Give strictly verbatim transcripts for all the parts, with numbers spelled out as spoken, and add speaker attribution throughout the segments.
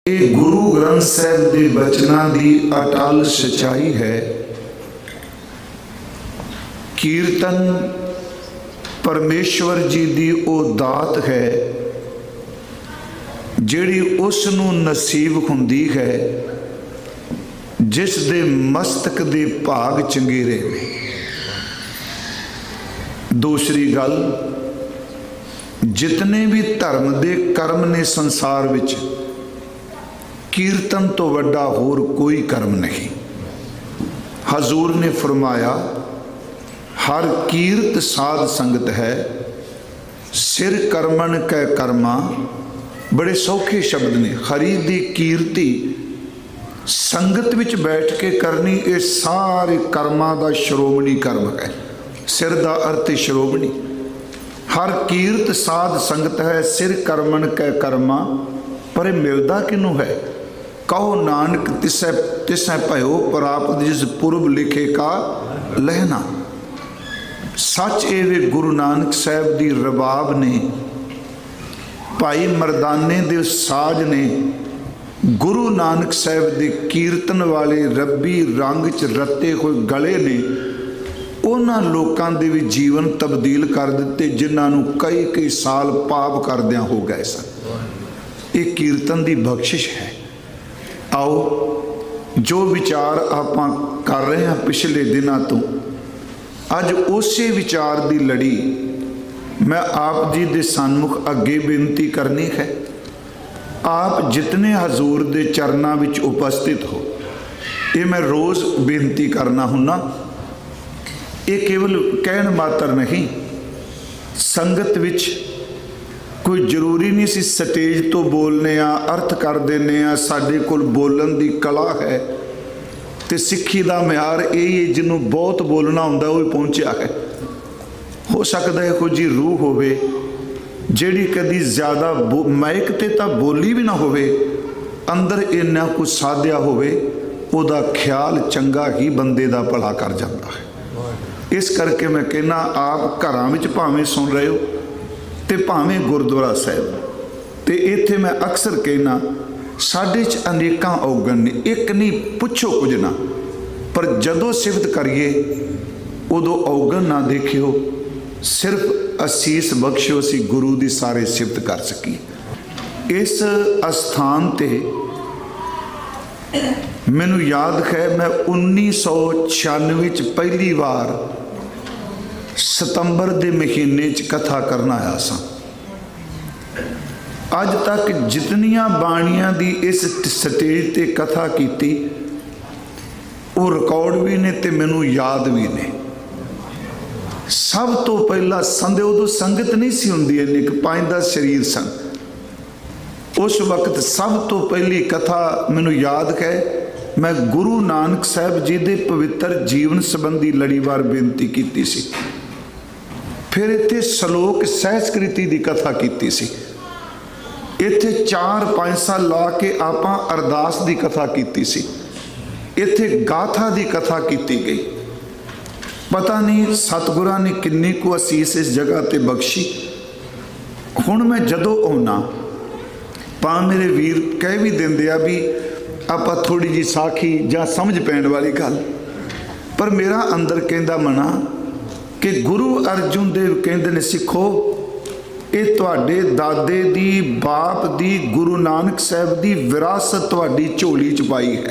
Speaker 1: ਇਹ ਗੁਰੂ ਗ੍ਰੰਥ ਸਾਹਿਬ ਦੇ ਬਚਨਾਂ ਦੀ ਅਟਲ ਸਚਾਈ ਹੈ। ਕੀਰਤਨ परमेश्वर जी की वो दात है जिहड़ी उस नूं नसीब हुंदी है जिस दे मस्तक दे भाग चंगेरे ने। दूसरी गल, जितने भी धर्म दे कर्म ने संसार विच कीर्तन तो वड्डा होर कोई कर्म नहीं। हजूर ने फरमाया हर कीर्त साध संगत है, सिर करमन कै कर्मा। बड़े सौखे शब्द ने। हरि दी कीर्ति संगत विच बैठ के करनी, ये सारे कर्मां दा श्रोमणी कर्म है। सिर दा अर्थ श्रोमणी। हर कीर्त साध संगत है, सिर करमन कै कर्मा। पर मिलदा किनू है? कहो नानक तिसै तिसै भयो प्राप्त जिस पुरब लिखे का लहना। सच एवे गुरु नानक साहब दी रबाब ने, भाई मरदाने दे साज ने, गुरु नानक साहब दे कीर्तन वाले रब्बी रंग च रते हुए गले ने, उन्हां लोकां दे भी जीवन तब्दील कर दिते जिन्हां नूं कई कई साल पाप करदियां हो गए सन। ये कीर्तन दी बख्शिश है। आओ जो विचार आपां कर रहे हैं पिछले दिनों तो, अज उसे विचार की लड़ी मैं आप जी के सन्मुख अगे बेनती करनी है। आप जितने हजूर के चरणों विच उपस्थित हो, ये मैं रोज़ बेनती करना हुन्ना। ये केवल कहन मात्र नहीं। संगत विच कोई जरूरी नहीं सी स्टेज तो बोलने आ, अर्थ कर देने आ। साडे कोल बोलन की कला है ते सिक्खी का म्यार यही है, जिन्हों बहुत बोलना होंदा वो पहुँचा है। हो सकता है कोई जी रूह होवे जिहड़ी कदी ज़्यादा माइक ते तां बोली भी ना होवे, अंदर इन्ना कुछ साधिया होवे, उहदा ख्याल चंगा ही बंदे दा भला कर जाता है। इस करके मैं कहना आप घरां विच भावें सुन रहे हो ते भावें गुरुद्वारा साहिब ते इत्थे मैं अक्सर कहना साडे च अनेकां औगण ने, एक नहीं पुछो कुछ ना, पर जदों सिफत करिए उदों औगण ना देखियो, सिर्फ असीस बख्शियो सी गुरु दी सारे सिफत कर सकी। इस अस्थान ते मैनू याद है मैं उन्नीस सौ छियानवे च पहली बार सितंबर दे महीने च कथा करना आया सा। अज तक जितनियां बाणियां दी इस स्टेज ते कथा कीती वो रिकॉर्ड भी ने ते मैनू याद भी ने। सब तो पहला संदे उदों संगत नहीं सी हुंदी, इन्नी पांच दस शरीर सन। उस वक्त सब तो पहली कथा मैनू याद है, मैं गुरु नानक साहब जी दे पवित्र जीवन संबंधी लड़ीवार बेनती कीती सी। फिर इत्थे सलोक सहस्कृति की कथा कीती सी। इत्थे चार पाँच साल ला के आपां अरदास की कथा कीती सी। इत्थे गाथा की कथा कीती गई। पता नहीं सतगुरां ने किन्नी को असीस इस जगह ते बख्शी। हुण मैं जदों आउणा भां मेरे वीर कह भी देंदे आ भी आपां थोड़ी जी साखी जां समझ पैण वाली गल, पर मेरा अंदर कहंदा मना कि गुरु अर्जुन देव कहंदे ने सिखो ये तुहाडे दादे दी बाप दी गुरु नानक साहब दी विरासत तुहाडी झोली च पाई है।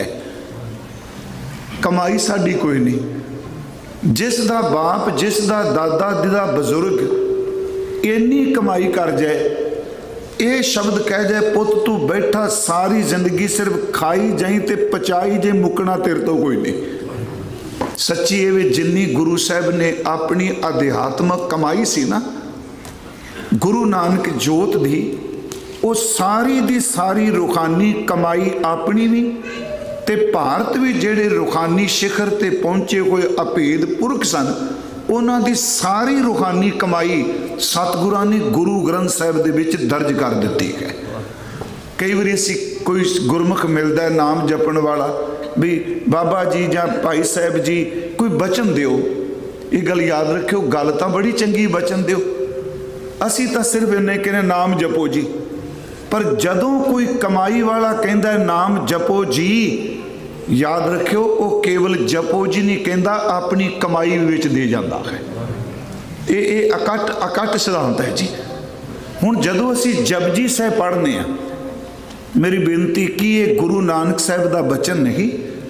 Speaker 1: कमाई साडी कोई नहीं। जिस दा बाप जिस दा दादा जिदा बजुर्ग इन्नी कमाई कर जाए, ये शब्द कह जाए पुत तू बैठा सारी जिंदगी सिर्फ खाई जाई ते पचाई जे, मुकना तेरे तो कोई नहीं। सच्ची ये जिन्नी गुरु साहब ने अपनी अध्यात्मक कमाई सी ना, गुरु नानक जोत दी, वो सारी दी सारी रूहानी कमाई अपनी भी ते भारत भी जेड़े रूहानी शिखर ते पहुंचे हुए अभेद पुरख सन, उन्हां दी सारी रूहानी कमाई सतगुरां ने गुरु ग्रंथ साहिब दे विच दर्ज कर दिती है। कई बार असी कोई गुरमुख मिलता है नाम जपण वाला भी बाबा जी जां भाई साहब जी कोई बचन दिओ, ये गल याद रखियो, गल तां बड़ी चंगी बचन दिओ। असी तो सिर्फ इन्हें कहने नाम जपो जी, पर जदों कोई कमाई वाला कहता है नाम जपो जी, याद रखियो वो केवल जपो जी नहीं कहता, अपनी कमाई विच दे जाता है। ये ये अकट अकट सिद्धांत है जी। हुण जदों असी जपजी साहिब पढ़ने हैं, मेरी बेनती की ये गुरु नानक साहिब का बचन नहीं,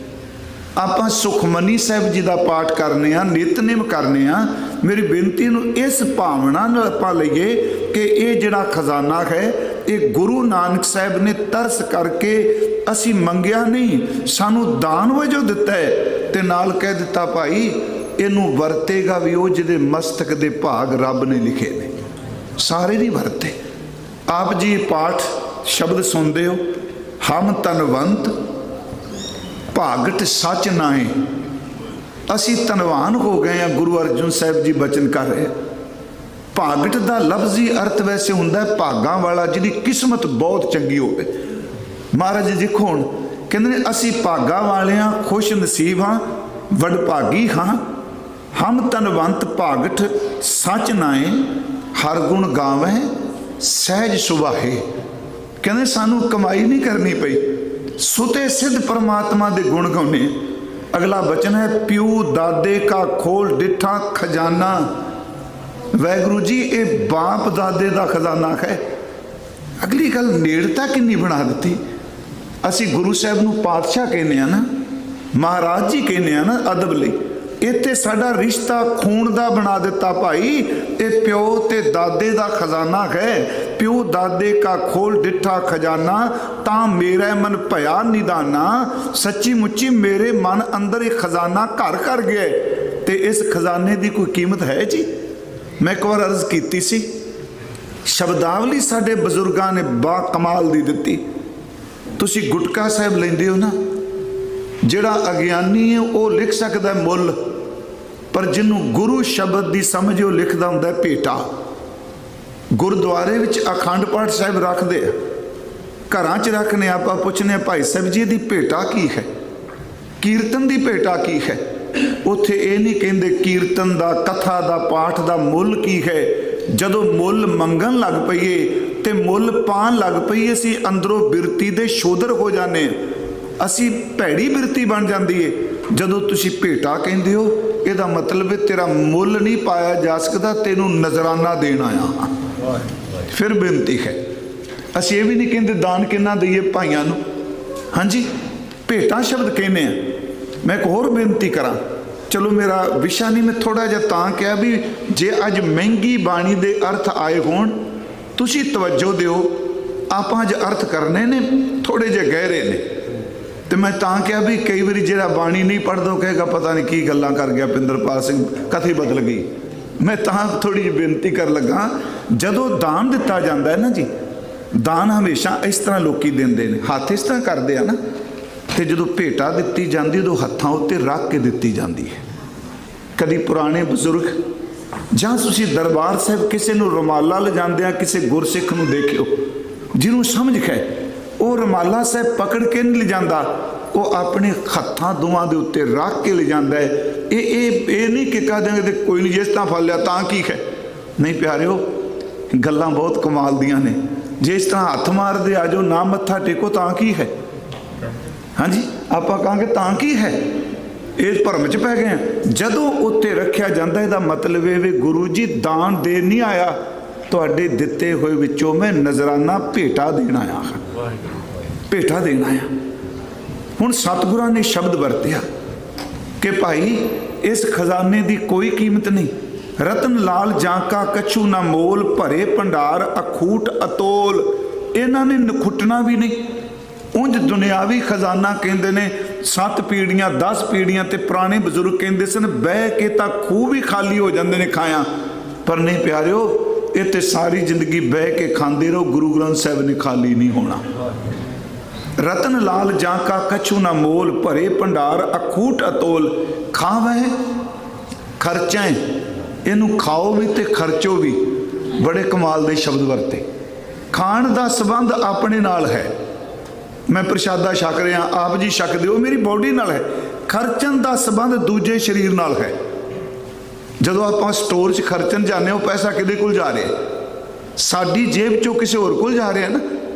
Speaker 1: आप सुखमनी साहिब जी का पाठ करने, नितनेम करने, मेरी बेनती नूं इस भावना नाल आपां लईए कि ये जिहड़ा खजाना है ये गुरु नानक साहिब ने तरस करके असी मंगिया नहीं, सानू दान वजों दिता है, ते नाल कह दिता भाई इनू वरतेगा भी वो जिहदे मस्तक दे भाग रब ने लिखे ने, सारे नहीं वरते। आप जी पाठ शब्द सुनते हो, हम तनवंत भागट सच नाए, असी तनवान हो गए हैं। गुरु अर्जुन साहिब जी बचन कर रहे। भागट का लफ्जी अर्थ वैसे हुंदा है भागां वाला, जिहदी किस्मत बहुत चंगी होवे। महाराज जी देखो हुण कहंदे ने असी भागां वाले हां, खुश नसीब हाँ, वडभागी हाँ। हम तनवंत भागट सच नाए, हर गुण गावें सहज सुभाहे। कहंदे सानू कमाई नहीं करनी पई, सुते सिद्ध परमात्मा दे गुण गाउने। अगला बचन है प्यू दादे का खोल डिठा खजाना। वैगुरु जी ये बाप दादे का खजाना है। अगली गल नेड़ता किन्नी बना दी। असी गुरु साहब नूं पातशाह कहने ना, महाराज जी कहने ना अदब लई। इत्थे साडा रिश्ता खून दा बना दिता भाई। ये प्यो ते दादे दा खजाना है। प्यो दादे का खोल डिठा खजाना, ता मेरा मन भया निदाना। सच्ची मुच्ची मेरे मन अंदर एक खजाना घर कर गया, ते इस खजाने की कोई कीमत है जी। मैं एक बार अर्ज की सी, शब्दावली साडे बजुर्गां ने बा कमाल दी दिती। तुसी गुटका साहब लेंदे हो ना, जिहड़ा अज्ञानी है वह लिख सकता है मुल, पर जिन्हों गुरु शब्द की समझ वो लिखता हुंदा है भेटा। गुरुद्वारे विच अखंड पाठ साहिब रखते, घरां च रखने, आप पुछने भाई साहब जी दी भेटा की है, कीर्तन की भेटा की है। उत्थे ये नहीं कहते कीर्तन का कथा का पाठ का मुल की है। जदों मुल मंगन लग पईए ते मुल पान लग पईए, असीं अंदरों बिरती दे शोधर हो जाने, असी भैड़ी बिरती बन जाती है। जदों तुसी भेटा कहंदे हो, इहदा मतलब है तेरा मुल नहीं पाया जा सकता, तेनू नजराना देना आया। फिर बेनती है, असी ये भी नहीं कहते दान किन्ना दईए भाइयों नूं। हाँ जी, भेटा शब्द कहने हैं। मैं एक होर बेनती करा, चलो मेरा विशा नहीं, मैं थोड़ा जिहा तां कहा भी जे अज महंगी बाणी दे अर्थ आए होण, तुसी तवज्जो दिओ। आप अज अर्थ करने ने थोड़े जे गहरे ने, तो मैं तां कहा भी कई बार जिहड़ा बाणी नहीं पढ़दा कहेगा पता नहीं की गल्लां कर गया पिंदरपाल सिंह, कथी बदल गई। मैं तां थोड़ी जी बेनती कर लगा, जदों दान दिता जाता है ना जी, दान हमेशा इस तरह लोग देंदे ने, हत्थ इस तरह करते हैं ना, तो जो भेटा दी जाती उदों हत्थां उत्ते रख के दी जाती है। कभी पुराने बजुर्ग जां तुसी दरबार साहब किसी नूं रुमाला लिजांदे किसी गुरसिख नूं देखियो, जिन्हों समझ है वो रुमाला साहब पकड़ के नहीं ले जाता, वो अपने हत्थां दोवां दे उत्ते रख के ले जाता है। ये ये नहीं कि कह देंगे कोई नहीं जिस तरह फल लिया तां की है, नहीं प्यारिओ, गल्लां बहुत कमाल दियां ने। जे इस तरह हत्थ मार दे आ जाओ ना मत्था टेको तां की है। हाँ जी, आप कहांगे तां की है, इस भरम च पै गए हैं। जदों उत्ते रखिया जाता है, मतलब है वे गुरु जी दान दे नहीं आया, तुहाडे दिते हुए विचों मैं नजराना भेटा देना आया, भेटा देना आया। हुण सतगुरां ने शब्द वरतिया कि भाई इस खजाने की कोई कीमत नहीं। रतन लाल जांका कछू ना मोल, भरे भंडार अखूट अतोल। इन्हां ने नखुटना भी नहीं। उंज दुनियावी खजाना कहते ने सत्त पीढ़ियां दस पीढ़ियां, ते पुराने बजुर्ग कहते सन बह के तां खूह भी खाली हो जाते ने खाया, पर नहीं प्यारिओ, इत्थे सारी जिंदगी बह के खांदे रहो, गुरु ग्रंथ साहिब ने खाली नहीं होना। रतन लाल जांका कछू ना मोल, भरे भंडार अखूट अतोल। खावे खर्चें, इनू खाओ भी ते खर्चो भी। बड़े कमाल दे शब्द वरते। खाण दा संबंध अपने नाल है, मैं प्रशादा छक रहा, आप जी छक दिओ, मेरी बॉडी नाल है। खर्चन का संबंध दूजे शरीर नाल है। जदों आप स्टोर च खर्चन जाने, वो पैसा किदे कोल जा रहा है, साडी जेब चों किसी होर कोल जा रहा है ना।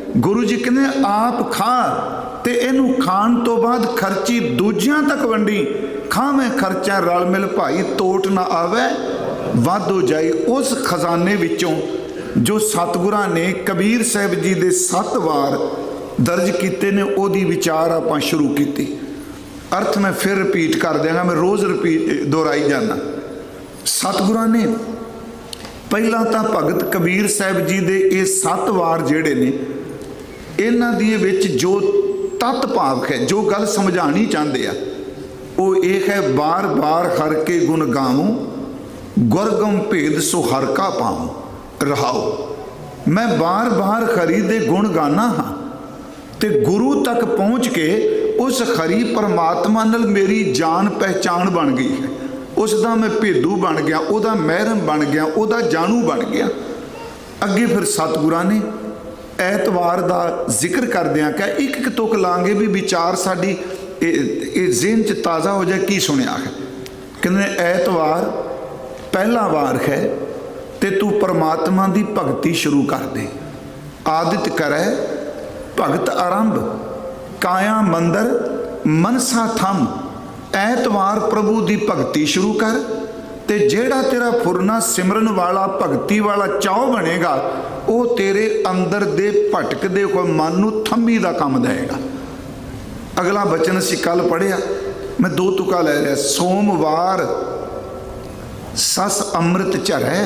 Speaker 1: गुरु जी कहते आप खा ते इनू खाण तो बाद खर्ची दूजियां तक वंडी, खावें खर्चा रल मिल भाई तोट ना आवे वध हो जाए। उस खजाने विचों जो सतगुरां ने कबीर साहब जी दे सत्त वार दर्ज किए ने ओदी विचार आपां शुरू की। अर्थ मैं फिर रिपीट कर देंगा, मैं रोज़ रिपीट दोहराई जाना। सतगुरां ने पहला तो भगत कबीर साहब जी दे ये सत्त वार जिहड़े ने इन्हां दी विच जो तत्त भाव है, जो गल समझानी चाहते हैं वो एक है, बार बार हर के गुण गाऊं गुरगम भेद सो हर का पाऊं रहाओ। मैं बार बार खरी दे गुण गाना हाँ ते गुरु तक पहुँच के उस खरी परमात्मा नाल मेरी जान पहचान बन गई है। उसका मैं भेदू बन गया, उहदा महरम बन गया, उहदा जाणू बन गया। अगे फिर सतगुरां ने ऐतवार का जिक्र करदियां क्या एक एक तुक लांगे भी विचार साडी ज़हन च ताज़ा हो जाए की सुनिया है। कहते ऐतवार पहला वार है ते तू परमात्मा की भगती शुरू कर दे। आदित करे भगत आरंभ काया मंदिर मनसा थम। ऐतवार प्रभु की भगती शुरू कर ते जेड़ा तेरा फुरना सिमरन वाला भगती वाला चाव बनेगा वो तेरे अंदर दे भटकदे होए मन नूं थंबी दा काम देगा। अगला बचन असीं कल पढ़िया, मैं दो तुका ले रहा। सोमवार सस अमृत झरै,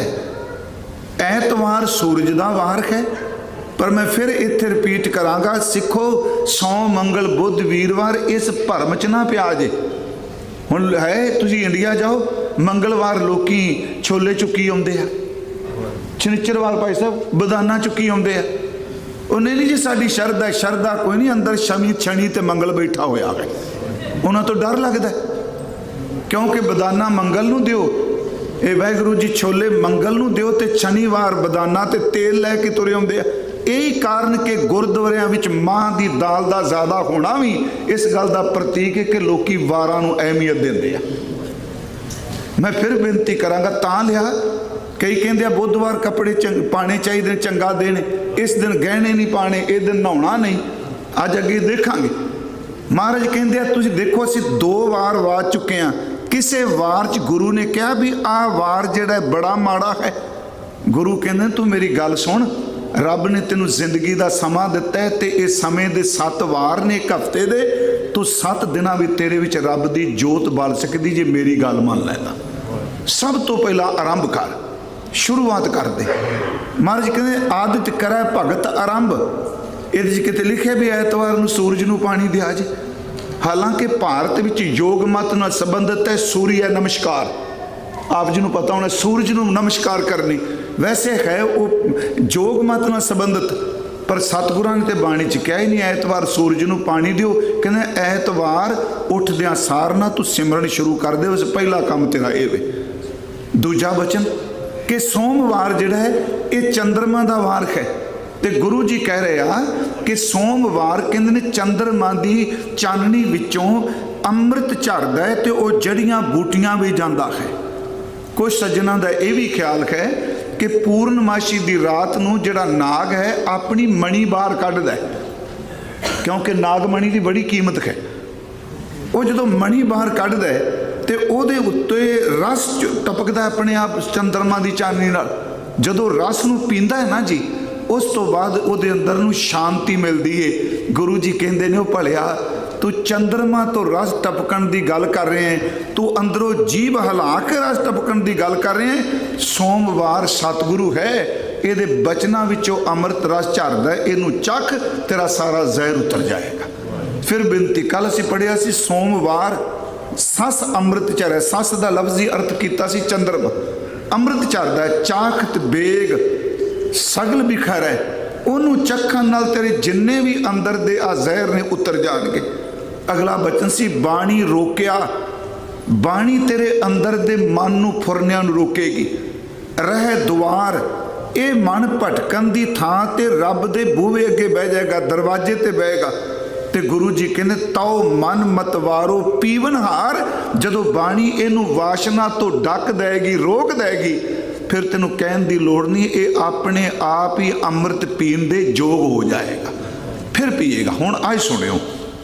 Speaker 1: ऐतवार सूरज दा वार है। पर मैं फिर इत्थे रिपीट करांगा, सिखो सोम मंगल बुध वीरवार इस भरम च ना पिया जे। हुण है तुसीं इंडिया जाओ, मंगलवार लोकी छोले चुक्की आउंदे आ, शनिचरवार भाई साहब बदाना चुक्की आउंदे आ। उन्हें नहीं जी साडी शरधा शरधा कोई नहीं, अंदर शमी शनि ते मंगल बैठा होया है, उन्हां तो डर लगदा क्योंकि बदाना मंगल नूं दिओ, ये वाहिगुरू जी छोले मंगल नूं दिओ ते शनिवार बदाना ते तेल लैके तुरे आउंदे आ। यही कारण कि गुरुद्वारियां विच मां दी दाल दा ज़्यादा होना भी इस गल दा प्रतीक है कि लोकी वारां नूं अहमियत दिंदे आ। मैं फिर बेनती करांगा तां लिया, कई कहते हैं बुधवार कपड़े चंग पाने चाहिए चंगा दिन, इस दिन गहने नहीं पाने, इस दिन नहाउणा नहीं। अज अगे देखांगे महाराज कहते हैं तुसीं देखो असीं दो वार वा चुके हैं। किसे वार च गुरु ने कहा भी आ वार जिहड़ा बड़ा माड़ा है। गुरु कहते तू मेरी गल सुन, रब ने तेनों जिंदगी का समा दिता है ते इस समय दे सत्त वार ने एक हफ्ते दे, तू सत्त दिनां विच तेरे विच रब दी जोत बल सकदी जे मेरी गल मान लैंदा। सब तो पहला आरंभ कर, शुरुआत कर दे। महाराज कहते आदित करे भगत आरंभ, ये किते लिखे भी ऐतवार नूं सूरज नूं पानी दिया जे। हालांकि भारत विच योग मत नाल संबंधित है सूर्य नमस्कार, आप जी नूं पता होना सूरज नूं नमस्कार करनी, वैसे है वो योग मत नाल संबंधित, पर सतगुरां ने ते बाणी च कहा ही नहीं ऐतवार सूरज नूं पानी दिओ। कहते ऐतवार उठदियां सार ना तू सिमरन शुरू कर दे, उस पहला काम तेरा ये वे। दूजा बचन कि सोमवार जिहड़ा है ये चंद्रमा दा वार है, ते गुरु जी कह रहे आ कि सोमवार कहंदे ने चंद्रमा दी चाननी विचों अमृत झरदा है ते वो जड़ियां बूटियां भी जांदा है। कुछ सज्जनों का यह भी ख्याल है कि पूर्णमाशी की रात नूं जिहड़ा नाग है अपनी मणी बाहर कढ़दा है, क्योंकि नागमणी की बड़ी कीमत है। वो जो मणी बाहर कढ़दा है तो उहदे उत्ते रस टपकदा अपने आप चंद्रमा की चाननी नाल। जदों रस नूं पींदा है ना जी, उस तो बाद उहदे अंदर नूं शांति मिलती है। गुरु जी कहंदे ने भलिया तू चंद्रमा तो रस टपकन की गल कर रहे हैं, तू अंदरों जीभ हिला के रस टपकन की गल कर रहे हैं। सोमवार सतगुरु है, ये बचनों विचों अमृत रस झरदा है, इनू चख तेरा सारा जहर उतर जाएगा। फिर बिनती कल असीं पढ़िया सी सोमवार सस अमृत झरै, सस का लफ्जी अर्थ किया सी चंद्रमा, अमृत झरदा है, चाख बेग सगल बिखर है, उन्होंने चखण नाल तेरे जिन्ने भी अंदर दे आ जहर ने उतर जाएंगे। अगला बचन सी बाणी रोकिया, बाणी तेरे अंदर दे मन नूं फुरनियां नूं रोकेगी। रह द्वार, ये मन भटकन की थां ते रब दे बूहे अगे बह जाएगा, दरवाजे ते बहेगा। ते गुरु जी कहते ताओ मन मतवारो पीवनहार, जदों बाणी इनू वाशना तो डक देगी रोक देगी फिर तेनों कहण दी लोड़ नहीं, ये अपने आप ही अमृत पीण दे योग हो जाएगा, फिर पिएगा। हुण अज सुनियो,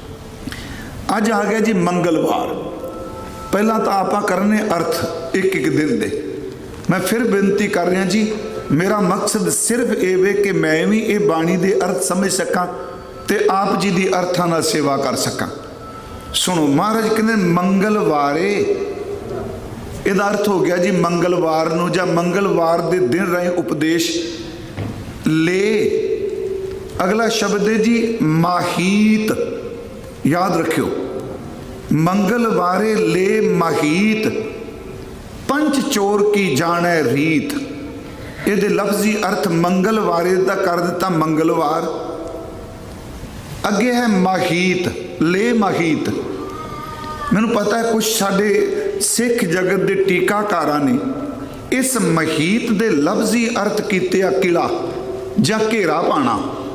Speaker 1: अज आ गया जी मंगलवार। पहला तो आप करने अर्थ एक एक दिन दे। मैं फिर बेनती कर रहा जी, मेरा मकसद सिर्फ ये वे कि मैं भी ये बाणी दे अर्थ समझ सकां ते आप जी दी अर्थां नाल सेवा कर सकां। सुनो, महाराज कहते मंगलवारे, इहदा अर्थ हो गया जी मंगलवार नूं जां मंगलवार दे दिन रहे उपदेश ले। अगला शब्द है जी माहीत, याद रखियो, मंगलवारे ले माहीत, पंच चोर की जाने रीत। ये लफ्जी अर्थ मंगलवारे का कर दिता मंगलवार, अगे है माहीत, ले माहीत। मैनू पता है कुछ साडे सिख जगत के टीकाकारां ने इस महीत के लफ्जी अर्थ किते आ किला जां घेरा पाना,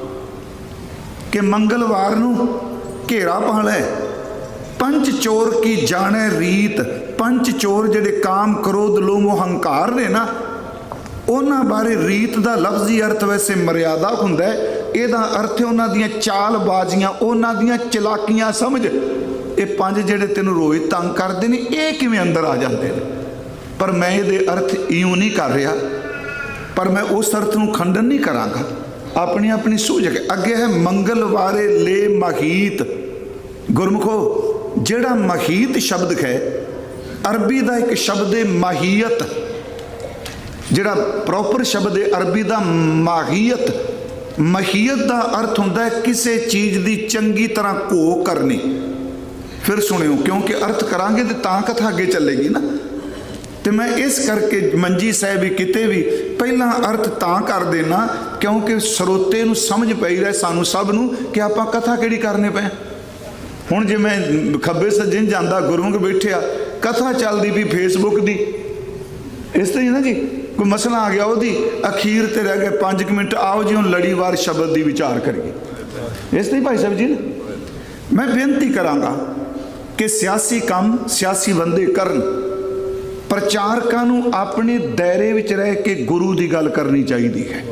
Speaker 1: कि मंगलवार नूं घेरा पाना है। पंच चोर की जाने रीत, पंच चोर जिहड़े काम क्रोध लोभ हंकार ने ना, उन्हां बारे रीत का लफ्जी अर्थ वैसे मर्यादा हुंदा है। इहदा अर्थ है उन्हां दियां चालबाजियां, उन्हां दियां चलाकियां। समझ, ये पंज जिहड़े तैनूं रोज़ तंग करदे ने, ये किवें अंदर आ जांदे ने। पर मैं इहदे अर्थ इउं नहीं कर रहा, पर मैं उस अर्थ नूं खंडन नहीं करांगा, अपनी अपनी सूझ के। अगे है मंगलवारे ले माहीत। गुरमुखो, जिहड़ा माहीत शब्द है अरबी का एक शब्द है माहीयत, जिहड़ा प्रॉपर शब्द है अरबी का माहीयत। माहीयत का अर्थ होंदा है किसी चीज़ की चंगी तरह घो करनी। फिर सुनियो, क्योंकि अर्थ करांगे तो तां कथा अगे चलेगी ना। तो मैं इस करके मंजी साहब भी किते भी पहला अर्थ तां कर देना, क्योंकि स्रोते नूं समझ पई रहे सानू सब नूं कि आपां कथा किहड़ी करने पे। हुण जे मैं खब्बे सज्जन जांदा, गुरमुख बैठिया, कथा चलदी भी फेसबुक दी, इस तरह ना जी, कोई मसला आ गया वही अखीर ते रह गए पाँच मिनट, आओ जी हम लड़ीवार शब्द की विचार करिए। इस तरह भाई साहब जी, मैं बेनती करांगा कि सियासी काम सियासी बंदे करन, प्रचारकां नूं अपने दायरे विच रह के गुरु की गल करनी चाहिए है।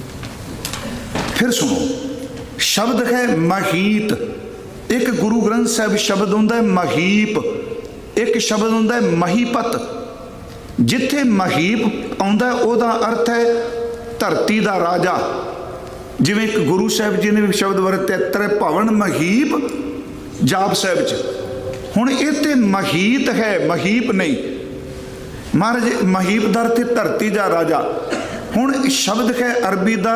Speaker 1: फिर सुनो, शब्द है महीत। एक गुरु ग्रंथ साहब शब्द होंदा है महीप, एक शब्द होंदा है महीपत। जिथे महीप आउंदा उहदा अर्थ है धरती का राजा। जिवें एक गुरु साहब जी ने भी शब्द वरत्या त्रै भवन महीप जाप साहब च। हुण इत्थे महीत है, महीप नहीं। महाराज महीप दा अर्थ धरती का राजा। हुण शब्द है अरबी का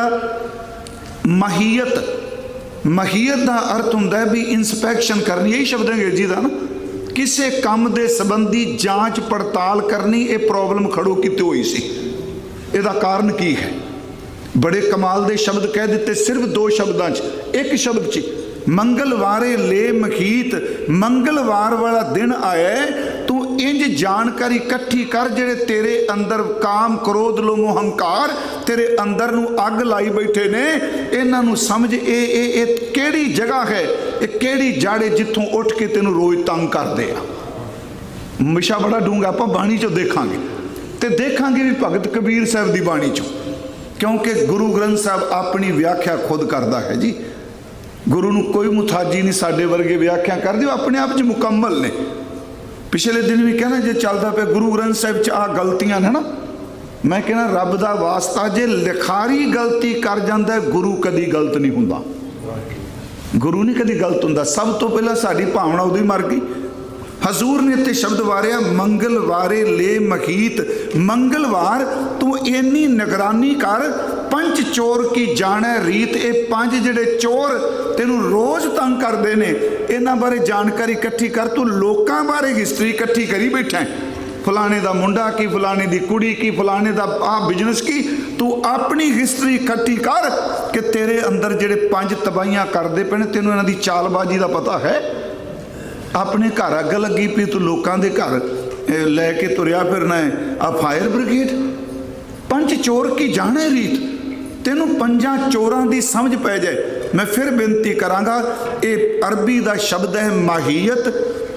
Speaker 1: माहीयत। माहीयत का अर्थ होंदा है भी इंस्पैक्शन करनी, यही शब्द अंग्रेजी का ना, किसी काम के संबंधी जांच पड़ताल करनी। ये प्रॉब्लम खड़ो कितों हुई सी, इसका कारण की है? बड़े कमाल के शब्द कह दिते सिर्फ दो शब्दों च, एक शब्द च, मंगलवारे ले मखीत। मंगलवार वाला दिन आया, तू इंज जानकारी इकट्ठी कर जेड़े तेरे अंदर काम क्रोध लोभ हंकार तेरे अंदर नू अग लाई बैठे ने, इन्हां नू समझ। ए ए ए केड़ी जगह है, ये केड़ी जाड़े जिथों उठ के तेनू रोज तंग करदे आ। मिशा बड़ा डूंगा आपां बाणी चो देखांगे, ते देखांगे भी भगत कबीर साहब की बाणी चो, क्योंकि गुरु ग्रंथ साहब अपनी व्याख्या खुद करता है जी। गुरु नू कोई मुथाजी नहीं, साडे वर्गे व्याख्या कर दे, अपने आप च मुकम्मल ने। पिछले दिन भी कहना जे चलता पे गुरु ग्रंथ साहब च आ गलतियां ने ना, मैं कहना रब दा वास्ता जे लिखारी गलती कर जाता है, गुरु कदी गलत नहीं हुंदा। गुरु नहीं कदी गलत हुंदा। सब तो पहला साडी भावना उदों ही मर गई। हजूर ने इत्थे शब्द वारिया मंगलवारे ले मखीत। मंगलवार तू इन्नी निगरानी कर, पंच चोर की जाने रीत। ये पांच जिहड़े चोर तेनू रोज तंग करते हैं, इन्हां बारे जानकारी इकट्ठी कर। तू लोकां बारे हिस्ट्री इकट्ठी करी बैठा है, फलाने का मुंडा की, फलाने की कुड़ी की, फलाने का आ बिजनेस की। तू अपनी हिस्ट्री इकट्ठी कर कि तेरे अंदर जिहड़े पंज तबाहियां करते पे, तेनू इन्हां दी चालबाजी का पता है। अपने घर अग लगी पी, तू लोगों के घर लैके तुरया फिरना है। आ फायर ब्रिगेड, पंच चोर की जाने रीत, तेनों पंजा चोरां की समझ पै जाए। मैं फिर बेनती करांगा, ये अरबी का शब्द है माहीयत,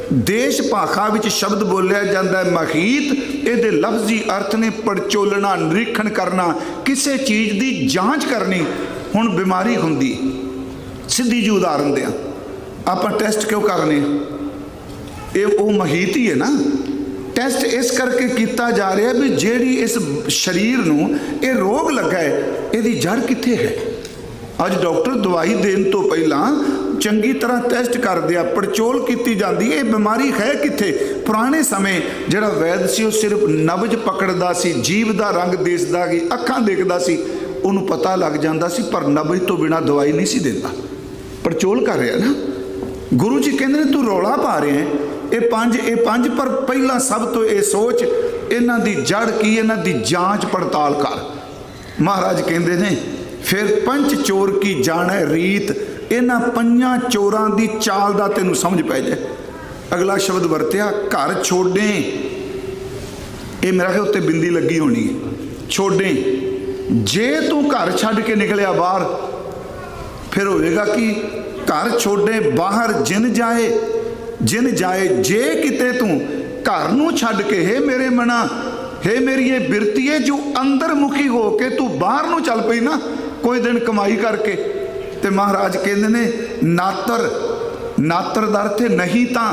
Speaker 1: देश भाखा विच शब्द बोलिया जाता है महीत। ये लफ्जी अर्थ ने पड़चोलना, निरीक्षण करना, किसी चीज़ की जांच करनी। हुण बीमारी हुंदी, सीधी जी उदाहरण दें, आप टेस्ट क्यों करने, ये वो महीत ही है ना। टेस्ट इस करके किया जा रहा है भी जेड़ी इस शरीर नूं ये रोग लगा है, इसकी जड़ कित्थे है। अज डॉक्टर दवाई देने तो पहला चंगी तरह टेस्ट करते, पड़चोल की जाती है बीमारी है कित्थे। पुराने समय जिहड़ा वैद सी सिर्फ नब्ज पकड़दा सी, जीव का रंग दिसदा कि अखां देखदा सी, उन्होंने पता लग जाता सी, पर नब्ज तो बिना दवाई नहीं सी देता। पड़चोल कर रहा ना। गुरु जी कहते हैं तू रौला पा रहे हैं, ये पंज ये पंज पर पहला सब तो ये सोच इन्हां दी जड़ की, इन्हां दी जांच पड़ताल कर। महाराज कहते हैं फिर पंच चोर की जाने रीत, इन्हां पंजां चोरां दी चाल दा तैनूं समझ पै जाए। अगला शब्द वरत्या घर छोड़े, ये मेरा ख्याल उत्ते बिंदी लगी होनी है, छोड़े। जे तू घर छड्ड के निकलिया बाहर, फिर होएगा कि घर छोड़े बाहर जिन जाए, जिन जाए। जे किते तू घर नूं छड्ड के, हे मेरे मना, हे मेरी ये बिरती है जो अंदर मुखी हो के तू बाहर नूं चल पई ना कोई दिन कमाई करके, ते महाराज कहते ने नातर, नातर दा अर्थ नहीं तां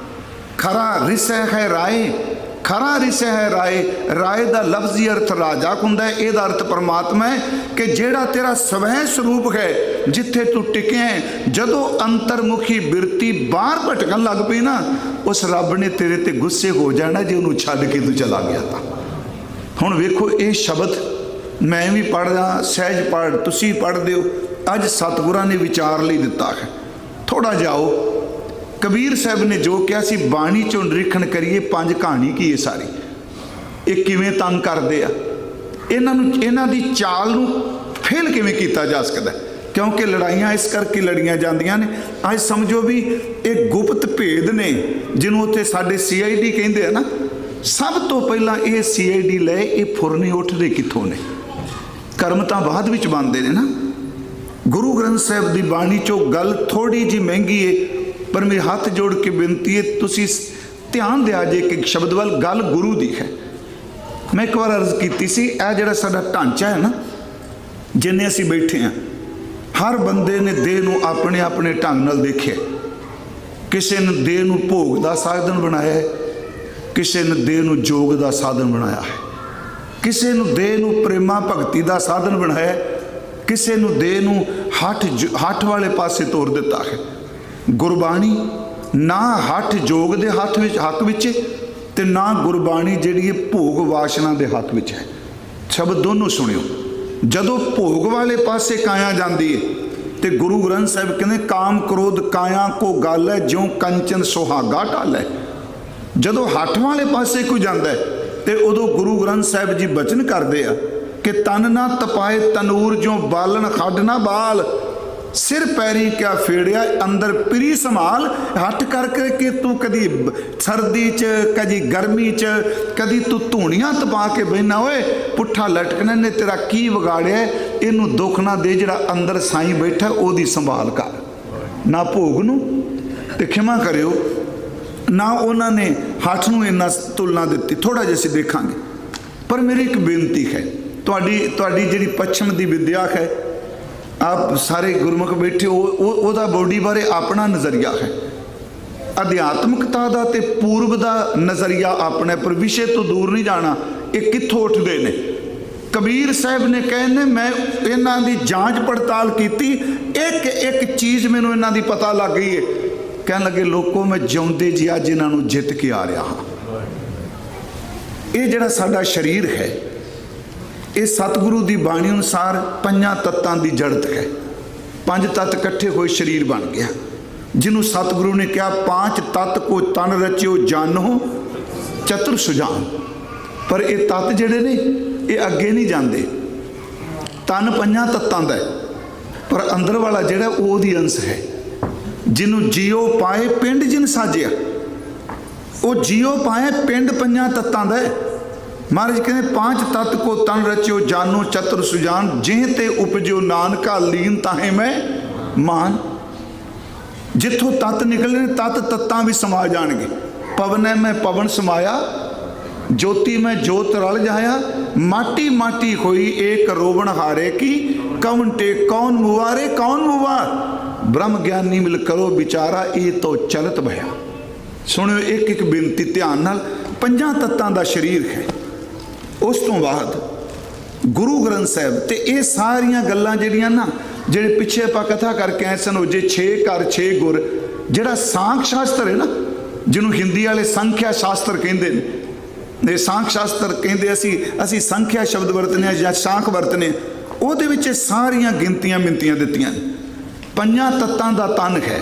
Speaker 1: खरा रिसह है राय, खरा रिसह है राय। राय का लफ्जी अर्थ राजा हुंदा है, यदा अर्थ परमात्मा है कि जेड़ा तेरा स्वै स्वरूप है जिथे तू टिके है, जदों अंतरमुखी बिरती बाहर भटकन लग पई ना, उस रब ने तेरे ते गुस्से हो जाना जे उन्होंने छड्ड के तू चला गया था। हुण वेखो ये शब्द मैं भी पढ़दा, सहज पढ़, तुसी पढ़दे हो, अज सतगुरां ने विचार लई दिता है। थोड़ा जाओ कबीर साहब ने जो कहा सी बाणी चों निरीक्षण करिए, पंज कहानी की है सारी, ये किवें तंग करदे आ, इन्हां नूं इन्हां दी चाल नूं फेल किवें कीता जा सकदा, क्योंकि लड़ाइयां इस करके लड़ियां जांदियां ने। अज समझो भी एक गुप्त भेद ने जिन्हों उत्थे साडे सी आई डी कहिंदे आ ना, सब तो पहला ये सी आई डी ले ये फुरने उठदे कित्थों ने, कर्म तां बाद विच बनदे ने ना। गुरु ग्रंथ साहिब की बाणी चो गल थोड़ी जी महंगी है, पर मेरे हाथ जोड़ के बेनती है तुसी ध्यान दिया जे कि शब्द वाल गल गुरु दी है। मैं एक बार अर्ज की सी, यह जिहड़ा साडा ढांचा है ना, जिन्ने असीं बैठे हैं, हर बंदे ने देह नूं अपने अपने ढंग नाल देखिया। किसी ने देह नूं भोग का साधन बनाया है, किसी ने देह नूं जोग का साधन बनाया है, किसी ने देह नूं प्रेमा भगती का साधन बनाया, किसी ने देह नूं हठ हठ वाले पासे तोर दिता है। गुरबाणी ना हठ जोग के हथ विच हक विच ते ना गुरबाणी जिहड़ी है भोग वासना के हक विच है। शब्द दोनों सुनियो, जदों भोग वाले पासे काया जाती है तो गुरु ग्रंथ साहिब कहते काम क्रोध काया को गल है, ज्यों कंचन सुहागा ढाल है। जदों हठ वाले पासे कोई जाता है तो उदों गुरु ग्रंथ साहिब जी बचन करते हैं कि तन ना तपाए तनूर जो बालन खड ना बाल, सिर पैरी क्या फेड़िया अंदर पिरी संभाल। हट करके कि तू कदी सर्दी च, कदी गर्मी च, कदी तू धूणियां तपा के बहना, होए पुट्ठा लटकने ने तेरा की बिगाड़िया, इनू दुख ना दे, जिहड़ा अंदर साईं बैठा ओदी संभाल कर। ना भोग नूं ते खिमा करियो, ना उन्होंने हठ नूं इन्ना तुलना दी। थोड़ा जिहा असीं देखांगे, पर मेरी एक बेनती है, तुहाडी तुहाडी जिहड़ी पश्चिम की विद्या है, आप सारे गुरमुख बैठे हो, ओदा बॉडी बारे अपना नज़रिया है, अध्यात्मकता का तो पूर्व का नज़रिया अपने, पर विषय तो दूर नहीं जाना। ये कित्थों उठते ने? कबीर साहब ने कहने मैं इन्हां दी जांच पड़ताल की, एक एक चीज़ मैनूं इन्हां दी पता लग गई है। कहने लगे लोगों मैं जिउंदे जी अज इन्हां नूं जित के आ रहा हाँ। ये जिहड़ा साडा शरीर है, ये सतगुरु की बाणी अनुसार पंजां तत्तां की जड़त है। पंज तत्त इकट्ठे हुए शरीर बन गया, जिन्हों सतगुरु ने कहा पांच तत्त को तन रचियो जानो चतुर सुजान। पर ये तत्त जिहड़े ने ये अगे नहीं जाते, तन पंजां तत्तां दा है, पर अंदर वाला जिहड़ा ओहदी अंश है। जिन्हों जियो पाए पिंड जिन साजिया, वो जियो पाए पिंड पंजां तत्तां दा है। महाराज कहते पांच तत्त को तन रचियो जानो चतुर सुजान, जिह ते उपजो नानका लीन ताहे मैं मान। जिथों तत्त निकले ने तत्त तत्तां भी समा जाणगे। पवनै में पवन समाया, ज्योति में ज्योत रल जाया, माटी माटी होई एक रोवण हारे की, कवन टेक कौन मुवारे कौन मुवा, ब्रह्म ज्ञानी मिल करो विचारा, ये तो चलत भया। सुनियो एक एक बेनती ध्यान नाल। पंजां तत्तां दा शरीर है। उस तो बाद गुरु ग्रंथ साहब ते ये सारियां गल्लां जिहड़ियां ना, जिहड़े पिछे आपां कथा करके आए सन, जे छे कर छे गुर, जिहड़ा सांख शास्त्र है ना, जिन्होंने हिंदी वाले संख्या शास्त्र कहते हैं, सांख शास्त्र कहते असी असी संख्या शब्द वरतने या सांख वरतने, ਉਹਦੇ ਵਿੱਚ ਸਾਰੀਆਂ ਗਿਣਤੀਆਂ ਮਿੰਤੀਆਂ ਦਿੱਤੀਆਂ। ਪੰਜਾਂ ਤੱਤਾਂ ਦਾ ਤਨ ਹੈ।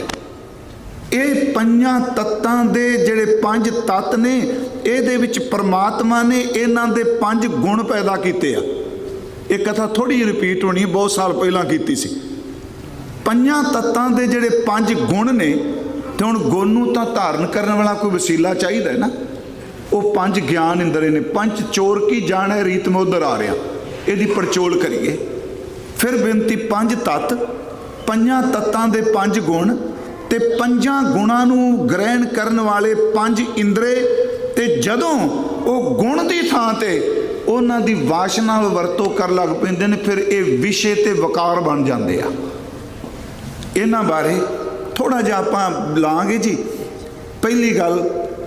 Speaker 1: ਇਹ ਪੰਜਾਂ ਤੱਤਾਂ ਦੇ ਜਿਹੜੇ ਪੰਜ ਤੱਤ ਨੇ, ਇਹਦੇ ਵਿੱਚ ਪਰਮਾਤਮਾ ਨੇ ਇਹਨਾਂ ਦੇ ਪੰਜ ਗੁਣ ਪੈਦਾ ਕੀਤੇ ਆ। ਇਹ ਕਥਾ ਥੋੜੀ ਰਿਪੀਟ ਹੋਣੀ, ਬਹੁਤ ਸਾਲ ਪਹਿਲਾਂ ਕੀਤੀ ਸੀ। ਪੰਜਾਂ ਤੱਤਾਂ ਦੇ ਜਿਹੜੇ ਪੰਜ ਗੁਣ ਨੇ, ਤੇ ਹੁਣ ਗੁਣ ਨੂੰ ਤਾਂ ਧਾਰਨ ਕਰਨ ਵਾਲਾ ਕੋਈ ਵਸੀਲਾ ਚਾਹੀਦਾ ਨਾ। ਉਹ ਪੰਜ ਗਿਆਨ ਇੰਦਰੇ ਨੇ। ਪੰਜ ਚੋਰ ਕੀ ਜਾਣੈ ਰੀਤ ਮੈਂ ਉਧਰ ਆ ਰਿਹਾ, ਇਹਦੀ ਪੜਚੋਲ ਕਰੀਏ। ਫਿਰ ਬੇਨਤੀ ਪੰਜ ਤੱਤ, ਪੰਜਾਂ ਤੱਤਾਂ ਦੇ ਪੰਜ ਗੁਣ, ਤੇ ਪੰਜਾਂ ਗੁਣਾਂ ਨੂੰ ਗ੍ਰਹਿਣ ਕਰਨ ਵਾਲੇ ਪੰਜ ਇੰਦਰੇ, ਤੇ ਜਦੋਂ ਉਹ ਗੁਣ ਦੀ ਥਾਂ ਤੇ ਉਹਨਾਂ ਦੀ ਵਾਸ਼ਨਾ ਨਾਲ ਵਰਤੋਂ ਕਰਨ ਲੱਗ ਪੈਂਦੇ ਨੇ, ਫਿਰ ਇਹ ਵਿਸ਼ੇ ਤੇ ਵਕਾਰ ਬਣ ਜਾਂਦੇ ਆ। ਇਹਨਾਂ ਬਾਰੇ ਥੋੜਾ ਜਿਹਾ ਆਪਾਂ ਲਾਂਗੇ ਜੀ। ਪਹਿਲੀ ਗੱਲ,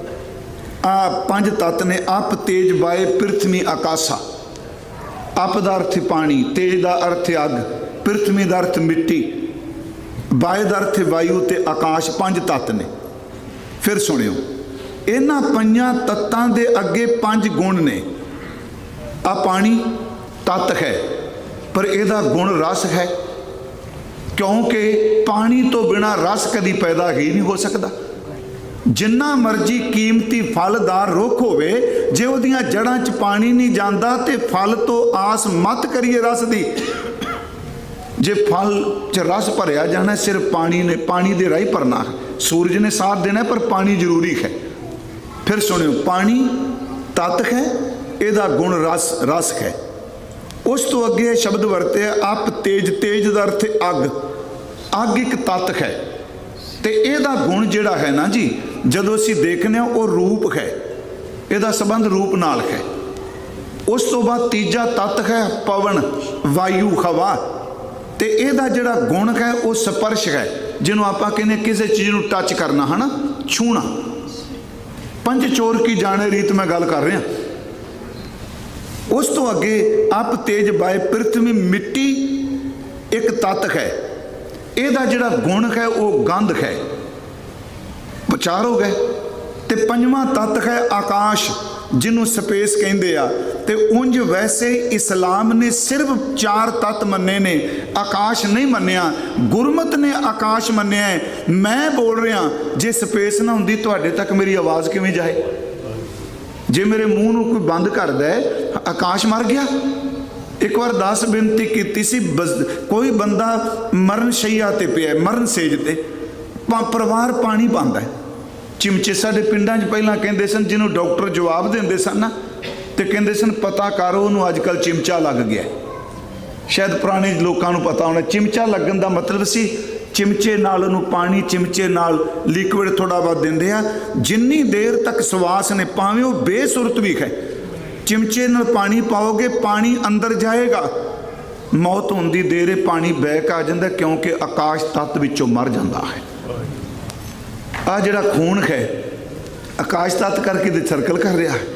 Speaker 1: ਆ ਪੰਜ ਤੱਤ ਨੇ ਅਪ ਤੇਜ ਵਾਯ ਪ੍ਰਿਥਵੀ ਆਕਾਸ਼ਾ। ਅਪ ਦਾ ਅਰਥ ਪਾਣੀ, ਤੇਜ ਦਾ ਅਰਥ ਅੱਗ, ਪ੍ਰਿਥਵੀ ਦਾ ਅਰਥ ਮਿੱਟੀ, ਵਾਯ ਦਾ ਅਰਥ ਵਾਯੂ ਤੇ ਆਕਾਸ਼। ਪੰਜ ਤੱਤ ਨੇ। ਫਿਰ ਸੁਣਿਓ, ਇਹਨਾਂ ਪੰਜਾਂ ਤੱਤਾਂ ਦੇ ਅੱਗੇ ਪੰਜ ਗੁਣ ਨੇ। ਆ ਪਾਣੀ ਤੱਤ ਹੈ, ਪਰ ਇਹਦਾ ਗੁਣ ਰਸ ਹੈ, ਕਿਉਂਕਿ ਪਾਣੀ ਤੋਂ ਬਿਨਾਂ ਰਸ ਕਦੀ ਪੈਦਾ ਹੀ ਨਹੀਂ ਹੋ ਸਕਦਾ। ਜਿੰਨਾ ਮਰਜੀ ਕੀਮਤੀ ਫਲਦਾਰ ਰੁੱਖ ਹੋਵੇ, ਜੇ ਉਹਦੀਆਂ ਜੜ੍ਹਾਂ 'ਚ ਪਾਣੀ ਨਹੀਂ ਜਾਂਦਾ ਤੇ ਫਲ ਤੋਂ ਆਸ ਮਤ ਕਰੀਏ ਰਸ ਦੀ। ਜੇ ਫਲ 'ਚ ਰਸ ਭਰਿਆ ਜਾਣਾ, ਸਿਰਫ ਪਾਣੀ ਨੇ, ਪਾਣੀ ਦੇ ਰਾਹੀਂ ਭਰਨਾ। ਸੂਰਜ ਨੇ ਸਾਥ ਦੇਣਾ, ਪਰ ਪਾਣੀ ਜ਼ਰੂਰੀ ਹੈ। ਫਿਰ ਸੁਣਿਓ, ਪਾਣੀ ਤੱਤ ਹੈ, ਇਹਦਾ ਗੁਣ ਰਸ ਰਸ ਹੈ। ਉਸ ਤੋਂ ਅੱਗੇ ਸ਼ਬਦ ਵਰਤਿਆ ਅਪ ਤੇਜ। ਤੇਜ ਦਾ ਅਰਥ ਅੱਗ। ਅੱਗ ਇੱਕ ਤੱਤ ਹੈ, ਤੇ ਇਹਦਾ ਗੁਣ ਜਿਹੜਾ ਹੈ ਨਾ ਜੀ, ਜਦੋਂ ਅਸੀਂ ਦੇਖਦੇ ਹਾਂ ਉਹ ਰੂਪ ਹੈ, ਇਹਦਾ ਸੰਬੰਧ ਰੂਪ ਨਾਲ ਹੈ। ਉਸ ਤੋਂ ਬਾਅਦ ਤੀਜਾ ਤੱਤ ਹੈ ਪਵਨ, ਵਾਯੂ, ਹਵਾ, ਤੇ ਇਹਦਾ ਜਿਹੜਾ ਗੁਣ ਹੈ ਉਹ ਸਪਰਸ਼ ਹੈ, ਜਿਹਨੂੰ ਆਪਾਂ ਕਹਿੰਦੇ ਕਿਸੇ ਚੀਜ਼ ਨੂੰ ਟੱਚ ਕਰਨਾ, ਹੈ ਨਾ, ਛੂਹਣਾ। ਪੰਜ ਚੋਰ ਕੀ ਜਾਣੇ ਰੀਤ ਮੈਂ ਗੱਲ ਕਰ ਰਿਹਾ। ਉਸ ਤੋਂ ਅੱਗੇ ਅਪ ਤੇਜ ਵਾਯ ਪ੍ਰਿਥਵੀ, ਮਿੱਟੀ ਇੱਕ ਤੱਤ ਹੈ, ਇਹਦਾ ਜਿਹੜਾ ਗੁਣ ਹੈ ਉਹ ਗੰਧ ਹੈ। ਚਾਰ ਹੋ ਗਏ। ਤੇ ਪੰਜਵਾਂ ਤੱਤ ਹੈ ਆਕਾਸ਼, ਜਿਹਨੂੰ ਸਪੇਸ ਕਹਿੰਦੇ ਆ। ਤੇ ਉਂਝ ਵੈਸੇ ਇਸਲਾਮ ਨੇ ਸਿਰਫ ਚਾਰ ਤੱਤ ਮੰਨੇ ਨੇ, ਆਕਾਸ਼ ਨਹੀਂ ਮੰਨਿਆ। ਗੁਰਮਤ ਨੇ ਆਕਾਸ਼ ਮੰਨਿਆ ਹੈ। ਮੈਂ ਬੋਲ ਰਿਹਾ, ਜੇ ਸਪੇਸ ਨਾ ਹੁੰਦੀ ਤੁਹਾਡੇ ਤੱਕ ਮੇਰੀ ਆਵਾਜ਼ ਕਿਵੇਂ ਜਾਏ? ਜੇ ਮੇਰੇ ਮੂੰਹ ਨੂੰ ਕੋਈ ਬੰਦ ਕਰਦਾ ਹੈ, ਆਕਾਸ਼ ਮਰ ਗਿਆ। ਇੱਕ ਵਾਰ ਦਾਸ ਬੇਨਤੀ ਕੀਤੀ ਸੀ, ਕੋਈ ਬੰਦਾ ਮਰਨ ਸ਼ਈਆ ਤੇ ਪਿਆ, ਮਰਨ ਸੇਜ ਤੇ, ਪਰਿਵਾਰ ਪਾਣੀ ਪਾਉਂਦਾ ਹੈ, ਚਿਮਚੇ। ਸਾਡੇ ਪਿੰਡਾਂ 'ਚ ਪਹਿਲਾਂ ਕਹਿੰਦੇ ਸਨ, ਜਿਹਨੂੰ ਡਾਕਟਰ ਜਵਾਬ ਦਿੰਦੇ ਸਨ ਨਾ, ਤੇ ਕਹਿੰਦੇ ਸਨ ਪਤਾ ਕਰੋ ਉਹਨੂੰ ਅੱਜ ਕੱਲ੍ਹ ਚਿਮਚਾ ਲੱਗ ਗਿਆ। ਸ਼ਾਇਦ ਪੁਰਾਣੇ ਲੋਕਾਂ ਨੂੰ ਪਤਾ ਹੋਣਾ, ਚਿਮਚਾ ਲੱਗਣ ਦਾ ਮਤਲਬ ਸੀ ਚਿਮਚੇ ਨਾਲ ਉਹਨੂੰ ਪਾਣੀ, ਚਿਮਚੇ ਨਾਲ ਲਿਕਵਿਡ ਥੋੜ੍ਹਾ ਬਹੁਤ ਦਿੰਦੇ ਆ। ਜਿੰਨੀ ਦੇਰ ਤੱਕ ਸਵਾਸ ਨੇ, ਭਾਵੇਂ ਉਹ ਬੇਸੁਰਤ ਵੀ ਹੈ, ਚਿਮਚੇ ਨਾਲ ਪਾਣੀ ਪਾਓਗੇ, ਪਾਣੀ ਅੰਦਰ ਜਾਏਗਾ। ਮੌਤ ਹੋਣ ਦੀ ਦੇਰ ਪਾਣੀ ਬੈਕ ਆ ਜਾਂਦਾ, ਕਿਉਂਕਿ ਆਕਾਸ਼ ਤੱਤ ਵਿੱਚੋਂ ਮਰ ਜਾਂਦਾ ਹੈ। ਆ ਜਿਹੜਾ ਖੂਨ ਹੈ, ਆਕਾਸ਼ ਤੱਤ ਕਰਕੇ ਤੇ ਸਰਕਲ ਕਰ ਰਿਹਾ ਹੈ।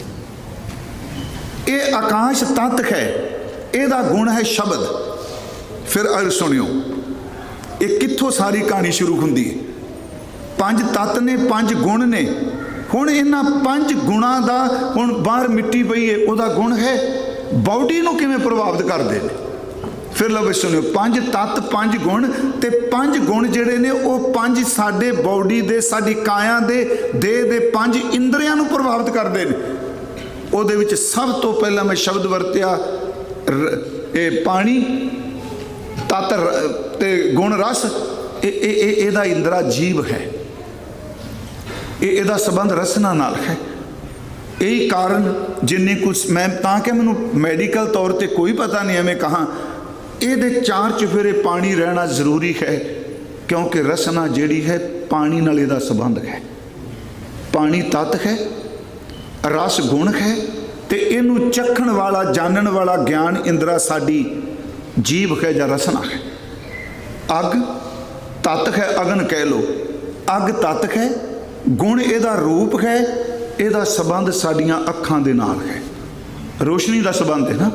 Speaker 1: ਇਹ ਆਕਾਸ਼ ਤੱਤ ਹੈ, ਇਹਦਾ ਗੁਣ ਹੈ ਸ਼ਬਦ। ਫਿਰ ਅਰ ਸੁਣਿਓ, ਇਹ ਕਿੱਥੋਂ ਸਾਰੀ ਕਹਾਣੀ ਸ਼ੁਰੂ ਹੁੰਦੀ ਹੈ। ਪੰਜ ਤੱਤ ਨੇ, ਪੰਜ ਗੁਣ ਨੇ। ਹੁਣ ਇਹਨਾਂ ਪੰਜ ਗੁਣਾਂ ਦਾ, ਹੁਣ ਬਾਹਰ ਮਿੱਟੀ ਪਈ ਹੈ, ਉਹਦਾ ਗੁਣ ਹੈ, ਬਾਡੀ ਨੂੰ ਕਿਵੇਂ ਪ੍ਰਭਾਵਿਤ ਕਰਦੇ ਨੇ। ਫਿਰ ਲਓ ਸੁਣਿਓ, ਪੰਜ ਤੱਤ, ਪੰਜ ਗੁਣ, ਤੇ ਪੰਜ ਗੁਣ ਜਿਹੜੇ ਨੇ ਉਹ ਪੰਜ ਸਾਡੇ ਬਾਡੀ ਦੇ, ਸਾਡੀ ਕਾਇਆ ਦੇ, ਦੇਹ ਦੇ ਪੰਜ ਇੰਦਰੀਆਂ ਨੂੰ ਪ੍ਰਭਾਵਿਤ ਕਰਦੇ ਨੇ। ਉਹਦੇ ਵਿੱਚ ਸਭ ਤੋਂ ਪਹਿਲਾਂ ਮੈਂ ਸ਼ਬਦ ਵਰਤਿਆ ਇਹ ਪਾਣੀ, ਤੱਤ ਤੇ ਗੁਣ ਰਸ। ਇਹ ਇਹ ਇਹਦਾ ਇੰਦਰਾ ਜੀਵ ਹੈ, ਇਹ ਇਹਦਾ ਸੰਬੰਧ ਰਸਨਾ ਨਾਲ ਹੈ। ਇਹੀ ਕਾਰਨ ਜਿੰਨੇ ਕੁਛ ਮੈਂ ਤਾਂ ਕਿ ਮੈਨੂੰ ਮੈਡੀਕਲ ਤੌਰ ਤੇ ਕੋਈ ਪਤਾ ਨਹੀਂ, ਐਵੇਂ ਕਹਾਂ ਇਹਦੇ ਚਾਰ ਚੁਫੇਰੇ ਪਾਣੀ ਰਹਿਣਾ ਜ਼ਰੂਰੀ ਹੈ। क्योंकि रसना जिहड़ी है पानी नाल इहदा संबंध है। पानी तत्त है, रस गुण है, तो इनू चखण वाला जानन वाला ज्ञान इंद्रा साडी जीव है या रसना है। अग तत्त है, अगन कह लो, अग तत्त है, गुण इहदा रूप है, इहदा संबंध साडियां अखां दे नाल है, रोशनी का संबंध है ना।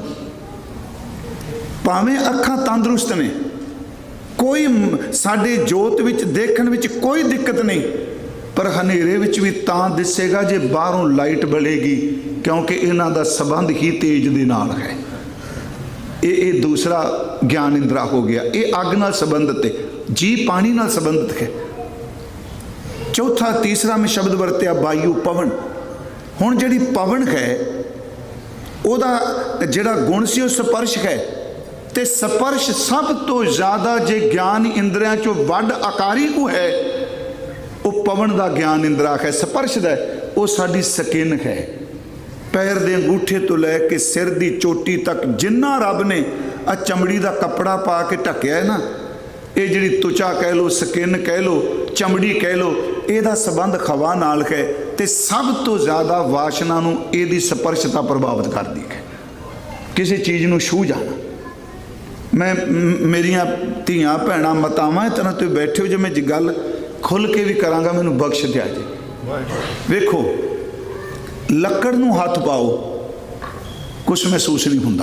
Speaker 1: भावें अखां तंदुरुस्त ने, कोई साडे जोत विच देखण विच कोई दिक्कत नहीं, पर हनेरे विच भी तां दिसेगा जे बाहरों लाइट बलेगी, क्योंकि इन्हां दा संबंध ही तेज दे नाल है। ये ये दूसरा ज्ञान इंद्रा हो गया। ये अग नाल संबंधित है, जी पानी नाल संबंधित है। चौथा तीसरा में शब्द वरत्या वायु पवन। हुण जिहड़ी पवन है उहदा जिहड़ा गुण सी वो स्पर्श है, ते स्पर्श सब तो ज़्यादा जे ज्ञान इंद्रियां चों वड आकारी को है, वो पवन का ज्ञान इंद्रा है। स्पर्श दा वो साडी स्किन है, पैर दे अंगूठे तो लैके सिर दी चोटी तक जिन्ना रब ने आ चमड़ी का कपड़ा पा के ढकिया है ना, ये जिहड़ी त्वचा कह लो, स्किन कह लो, चमड़ी कह लो, इहदा संबंध खवा नाल है, ते सब तो ज़्यादा वासना नूं इहदी स्पर्शता प्रभावित करदी है। किसी चीज़ नूं छू जाना। मैं मेरियां धीआं भैणां मातावां इस तरह तुसीं बैठे हो, जो मैं गल खुल के भी करांगा, मैनूं बख्श दिया जी। वेखो लकड़ नूं हथ पाओ कुछ महसूस नहीं हुंदा,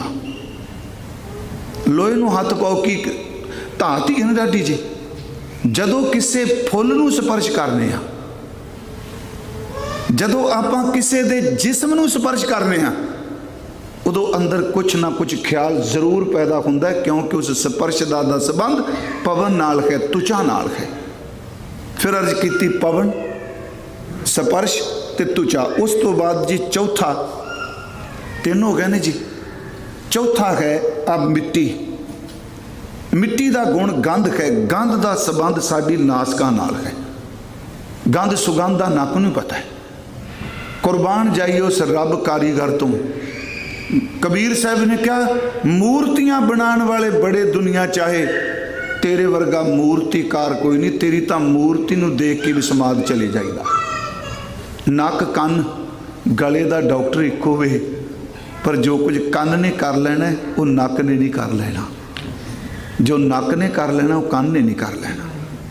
Speaker 1: लोहे नूं हथ पाओ की धात ही है ना डाडी जी। जदों किसी फुल नूं स्पर्श करने आ, जदों आपां किसी दे जिस्म नूं स्पर्श करने आ, उदों अंदर कुछ ना कुछ ख्याल जरूर पैदा हुंदा है, क्योंकि उस स्पर्श दा दा संबंध पवन नाल है, तुचा नाल है। फिर अर्ज की पवन, स्पर्श ते तुचा। उस तो बाद जी चौथा, तीन हो गए ने जी। चौथा है अब मिट्टी। मिट्टी का गुण गंध है, गंध का संबंध साडी नासकां नाल है। गंध सुगंध का नक नहीं पता है। कुर्बान जाइए उस रब कारीगर तो। कबीर साहब ने कहा मूर्तियां बनाने वाले बड़े दुनिया चाहे, तेरे वर्गा मूर्तिकार कोई नहीं, तेरी तो मूर्ति नूं देख के भी समाध चले जाएगा। नक कन गले का डॉक्टर एक होवे, पर जो कुछ कन ने कर लेना वो नक ने नहीं कर लेना, जो नक ने कर लेना वो कन ने नहीं कर लेना।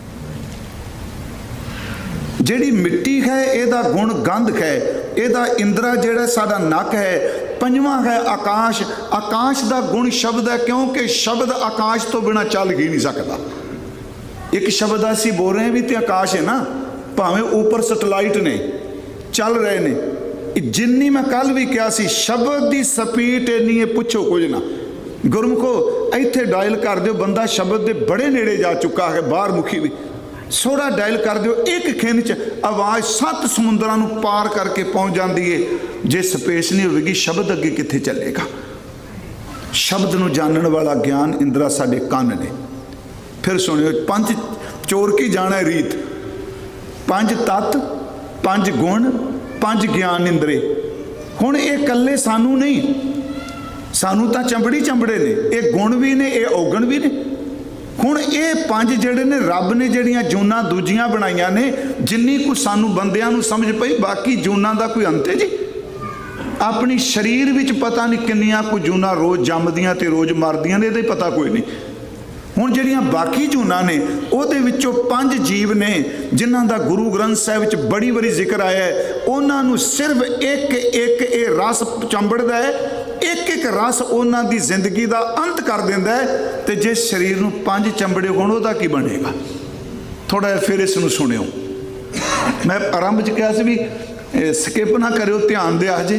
Speaker 1: जिहड़ी मिट्टी है इहदा गुण गंध है, इहदा इंद्रा जिहड़ा साडा नक है। पंजवां है आकाश। आकाश का गुण शब्द है, क्योंकि शब्द आकाश तो बिना चल ही नहीं सकता। एक शब्द असीं बोल रहे हैं भी तो आकाश है ना, भावें ऊपर सैटेलाइट ने चल रहे ने। जिन्नी मैं कल भी कहा सी, शब्द की स्पीड इन्नी है पुछो कुछ ना। गुरमुखो इत्थे डायल कर दो, बंदा शब्द के बड़े नेड़े जा चुका है, बाहर मुखी भी सोड़ा डायल कर दो, एक खिन च आवाज़ सत्त समुद्रां नूं पार करके पहुँच जाती है। जे स्पेस नहीं होगी शब्द अगे कित्थे चलेगा। शब्द नूं जानने वाला ज्ञान इंद्रा साडे कान ने। फिर सुनियो, पंज चोर की जाना रीत, पंज तत्त, पंज गुण, पंज ज्ञान इंद्रे। हुण ये कल्ले सानू नहीं, सानू तां चंबड़ी चंबड़े ने, ये गुण भी ने, ये औगण भी ने। हुण ये पंज जिहड़े ने रब ने जिहड़ियां जूनां दूजियां बनाईयां ने, जिन्नी कुछ सानू बंदियां नूं समझ पई, बाकी जूनां दा कोई अंत है जी। अपनी शरीर विच पता नहीं किन्नियां कोई जूनां रोज़ जमदियां ते रोज़ मरदियां ने, इहदा पता कोई नहीं। हुण जिहड़ियां बाकी जूनां ने उहदे विचों पंज जीव ने जिन्हां दा गुरु ग्रंथ साहिब विच बड़ी बड़ी जिक्र आया है। उन्हां नूं सिर्फ एक एक ये रस चंबड़दा है, एक एक रस उन्हां दी जिंदगी दा अंत कर दिंदा है। ते जे शरीर नूं पंज चंबड़े होण उहदा की बनेगा। थोड़ा जिहा फिर इस नूं सुणिओ। मैं आरंभ च कहा सी भी स्किप ना करिओ, ध्यान दिया जे।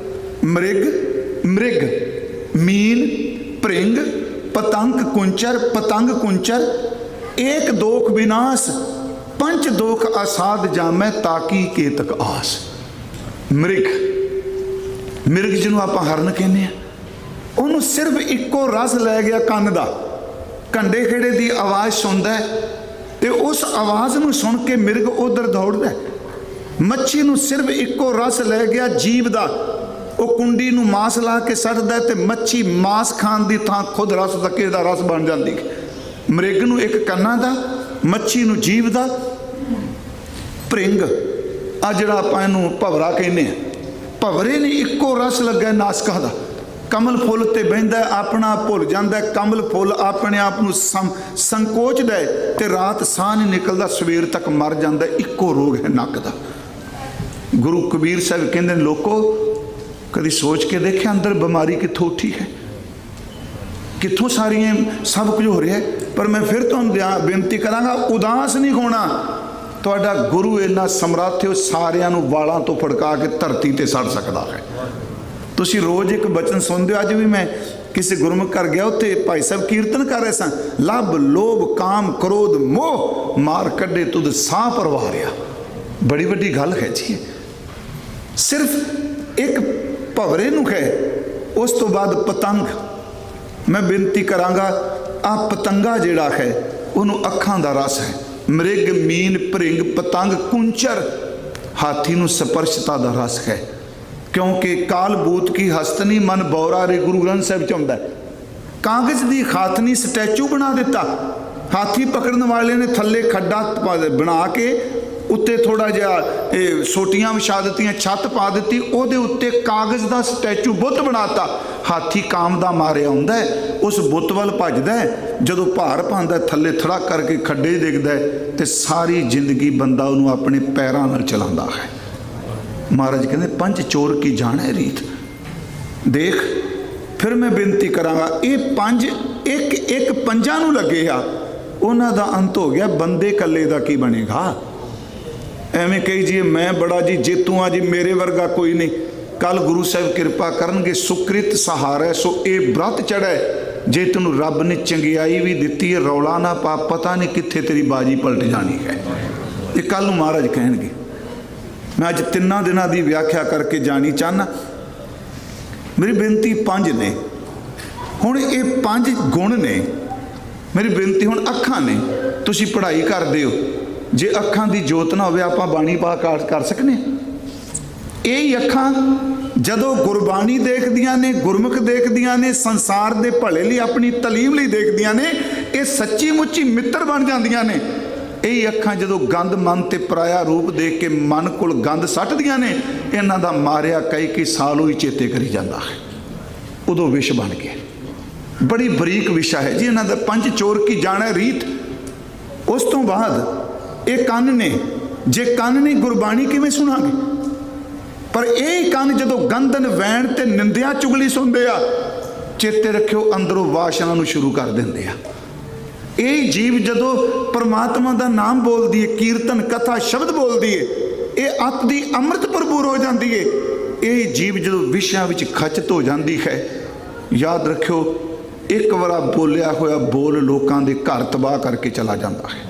Speaker 1: मृग, मृग, मीन, भृंग, पतंग कुंचर, पतंग कुंचर, एक दोख विनाश, पंच दोख असाध जामै, ताकी केतक आस। मृग, मृग जिन्हों आप हरन कहने, उन्होंने सिर्फ इको रस लै गया कन का, कंडे खेड़े की आवाज़ सुनता है, तो उस आवाज़ में सुन के मृग उधर दौड़ता है। मच्छी नूं सिर्फ इको रस लै गया जीव का, वो कुंडी नूं मांस ला के सटदा है, तो मच्छी मांस खाण की थां खुद रस तके दा रस बन जाती है। मृग नूं एक कन्ना का, मच्छी नूं जीव दा, भृंग आ जिहड़ा आपां इहनूं भवरा कहने आ, भवरे ने इक्को रस लग्या नासका दा। कमल फुल ते बहिंदा अपना आप भुल जांदा, कमल फुल अपने आप नूं सं संकोचदा ते रात साह नहीं निकलदा, सवेर तक मर जांदा। इक्को रोग है नक दा। गुरु कबीर साहब कहंदे ने लोको कभी सोच के देखे अंदर बीमारी कित्थों उठी है, कित्थों सारियां सब कुछ हो रहा है। पर मैं फिर तुहानूं बेनती करांगा उदास नहीं होना। तुहाडा गुरु इन्ना समर्थ है, सारियां नूं वालां तो फड़का के धरती ते सड़ सकदा है। तुसीं रोज़ एक बचन सुनते हो। अज भी मैं किसी गुरमुख घर गया, उत्थे भाई साहब कीर्तन कर रहे सन, लभ लोभ काम क्रोध मोह मार कड्डे तुद साह परवारिया। बड़ी वड्डी गल है जी। सिर्फ एक भवरे नूं है, उस तो बाद पतंग। मैं बेनती करांगा आ पतंगा जिहड़ा है उहनूं अखां दा रस है। मृग मीन भृंग पतंग कुंचर हाथी नूं स्पर्शता दा रस है, क्योंकि काल बूत की हस्तनी मन बौरा रे गुरु ग्रंथ साहिब च आउंदा है। कागज़ दी खातनी स्टैचू बना दिता, हाथी पकड़न वाले ने थल्ले खड्डा बना के उत्ते थोड़ा जिहा सोटियां विछा दित्तियां, छत पा दी, उहदे उत्ते कागज़ दा स्टैचू बुत बनाता। हाथी काम दा मारिया आउंदा है, उस बुत वल भजदा है, जदों भार पांदा थल्ले थड़ा करके खड्डे डिगदा है, ते सारी जिंदगी बंदा उहनूं अपने पैरां नाल चलांदा है। महाराज कहते पंच चोर की जाने रीत। देख फिर मैं बेनती करांगा, ये पंज एक एक पंजा नूं लगे आ, उन्हां दा अंत हो गया। बंदे कल्ले दा की बनेगा? एवें कही जी मैं बड़ा जी जेतू हाँ जी, मेरे वर्गा कोई नहीं। कल गुरु साहब कृपा करनगे, सुकृत सहारा सो ये व्रत चढ़े, जे तेनू रब ने चंगियाई भी दिती है, रौला ना पा, पता नहीं कित्थे तेरी बाजी पलट जानी है। ये कल नूं महाराज कहणगे। मैं अज तिना दिनों की व्याख्या करके जानी चाहना। मेरी बेनती पंज ने, हुण ये पंज गुण ने। मेरी बेनती हुण अखां ने, तुसीं पढ़ाई करदे हो, जे अखां की जोत ना होवे आपां बाणी पाठ कर सकने? यही अखां जदों गुरबाणी देखदियां ने, गुरमुख देखदियां ने, संसार दे भले लई अपनी तलीम लई देखदियां ने, ये सच्ची मुच्ची मित्र बन जांदियां ने। यही अखां जदों गंद मन ते पराया रूप देख के मन कोल गंद सट्टदियां ने, इन्हां दा मारिया कई कई साल ही चेते करी जांदा है, उदों विष बन गया। बड़ी बरीक विषा है जी इन्हां दा। पंच चोर की जाने रीत। उस तो बाद ये कन ने, जे कन नहीं गुरबाणी किवें सुनांगे? पर यही कन जदों गंदन वैण ते निंदिया चुगली सुनदे आ, चेते रखियो अंदरों वासना नूं शुरू कर दिंदे आ। यही जीव जदों परमात्मा का नाम बोलती है, कीर्तन कथा शब्द बोलती है, ये अत दी अमृत भरपूर हो जाती है। यही जीव जदों विषयां विच खचत हो जाती है, याद रखियो एक बार बोलिया होया बोल लोकां दे घर तबाह करके चला जाता है।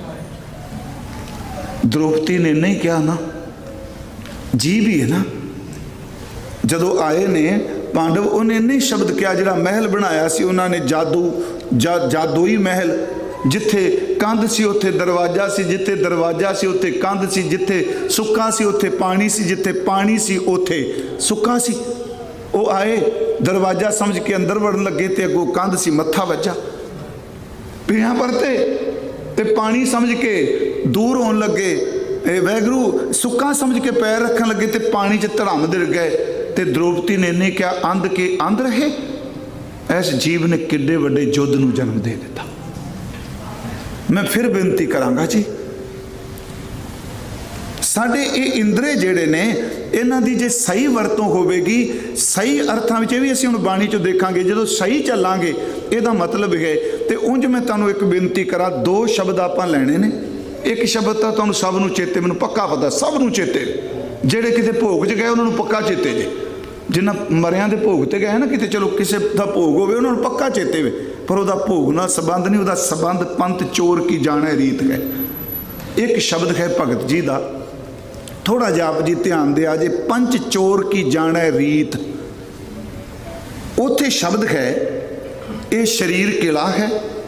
Speaker 1: द्रौपदी ने नहीं कहा ना, जीव ही है ना। जदों आए ने पांडव, उन्हें नहीं शब्द किया, जिहड़ा महल बनाया सी उन्होंने जादू जा जादूई महल, जिथे कंध सी उत्थे दरवाजा सी, जिथे दरवाजा सी उत्थे कंध सी, जिथे सुक्का सी उत्थे पानी सी, जिथे पानी सी उत्थे सुक्का सी। वो आए दरवाजा समझ के अंदर वड़न लगे तो अगों कंध सी, मत्था वज्जा। पीढ़ा परते ते पानी समझ के दूर होने लगे, वैगरू सुक्का समझ के पैर रखन लगे तो पानी च धड़म दिड़ गए। तो द्रौपदी ने नहीं क्या अंध के अंध रहे। इस जीव ने किड्डे वड्डे युद्ध नूं जन्म दे दिता। मैं फिर बेनती करांगा जी, साडे ये इंद्रे जिहड़े ने, इन्हां दी जे सही वरतों होवेगी, सही अर्थां विच भी असीं हुण बाणी चों देखांगे, जदों सही चलांगे इहदा मतलब है। तो उंज मैं तुहानूं एक बेनती करा, दो शब्द आपां लैणे ने। एक शब्द तां तुहानूं सब नूं चेते, मैनूं पक्का पता सब नूं चेते, जिहड़े किते भोग च गए उन्हां नूं पक्का चेते जे, जिन्हां मरियां दे भोग ते गए ना किते, चलो किसी का भोग होवे उन्हां नूं पक्का चेते वे, पर उहदा भोग नाल संबंध नहीं, उहदा संबंध पंथ चोर की जाने रीत है। एक शब्द है भगत जी का, थोड़ा जिहा आप जी ध्यान दिया जे, पंच चोर की जाने रीत। उत्थे शब्द है, ये शरीर किला है,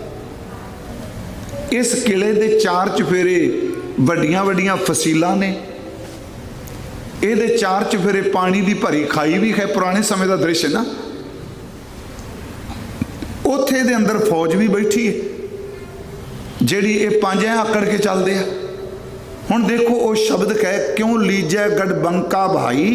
Speaker 1: इस किले दे चार चफेरे वड्डियां वड्डियां फसीलां ने, ये चार चफेरे पानी की भरी खाई भी है, पुराने समय का दृश्य ना। उत्थे दे अंदर फौज भी बैठी है, ਜਿਹੜੀ ਇਹ ਪੰਜ ਆਕੜ ਕੇ ਚੱਲਦੇ ਆ। ਹੁਣ देखो वो शब्द कह क्यों लीजै गढ़ बंका भाई,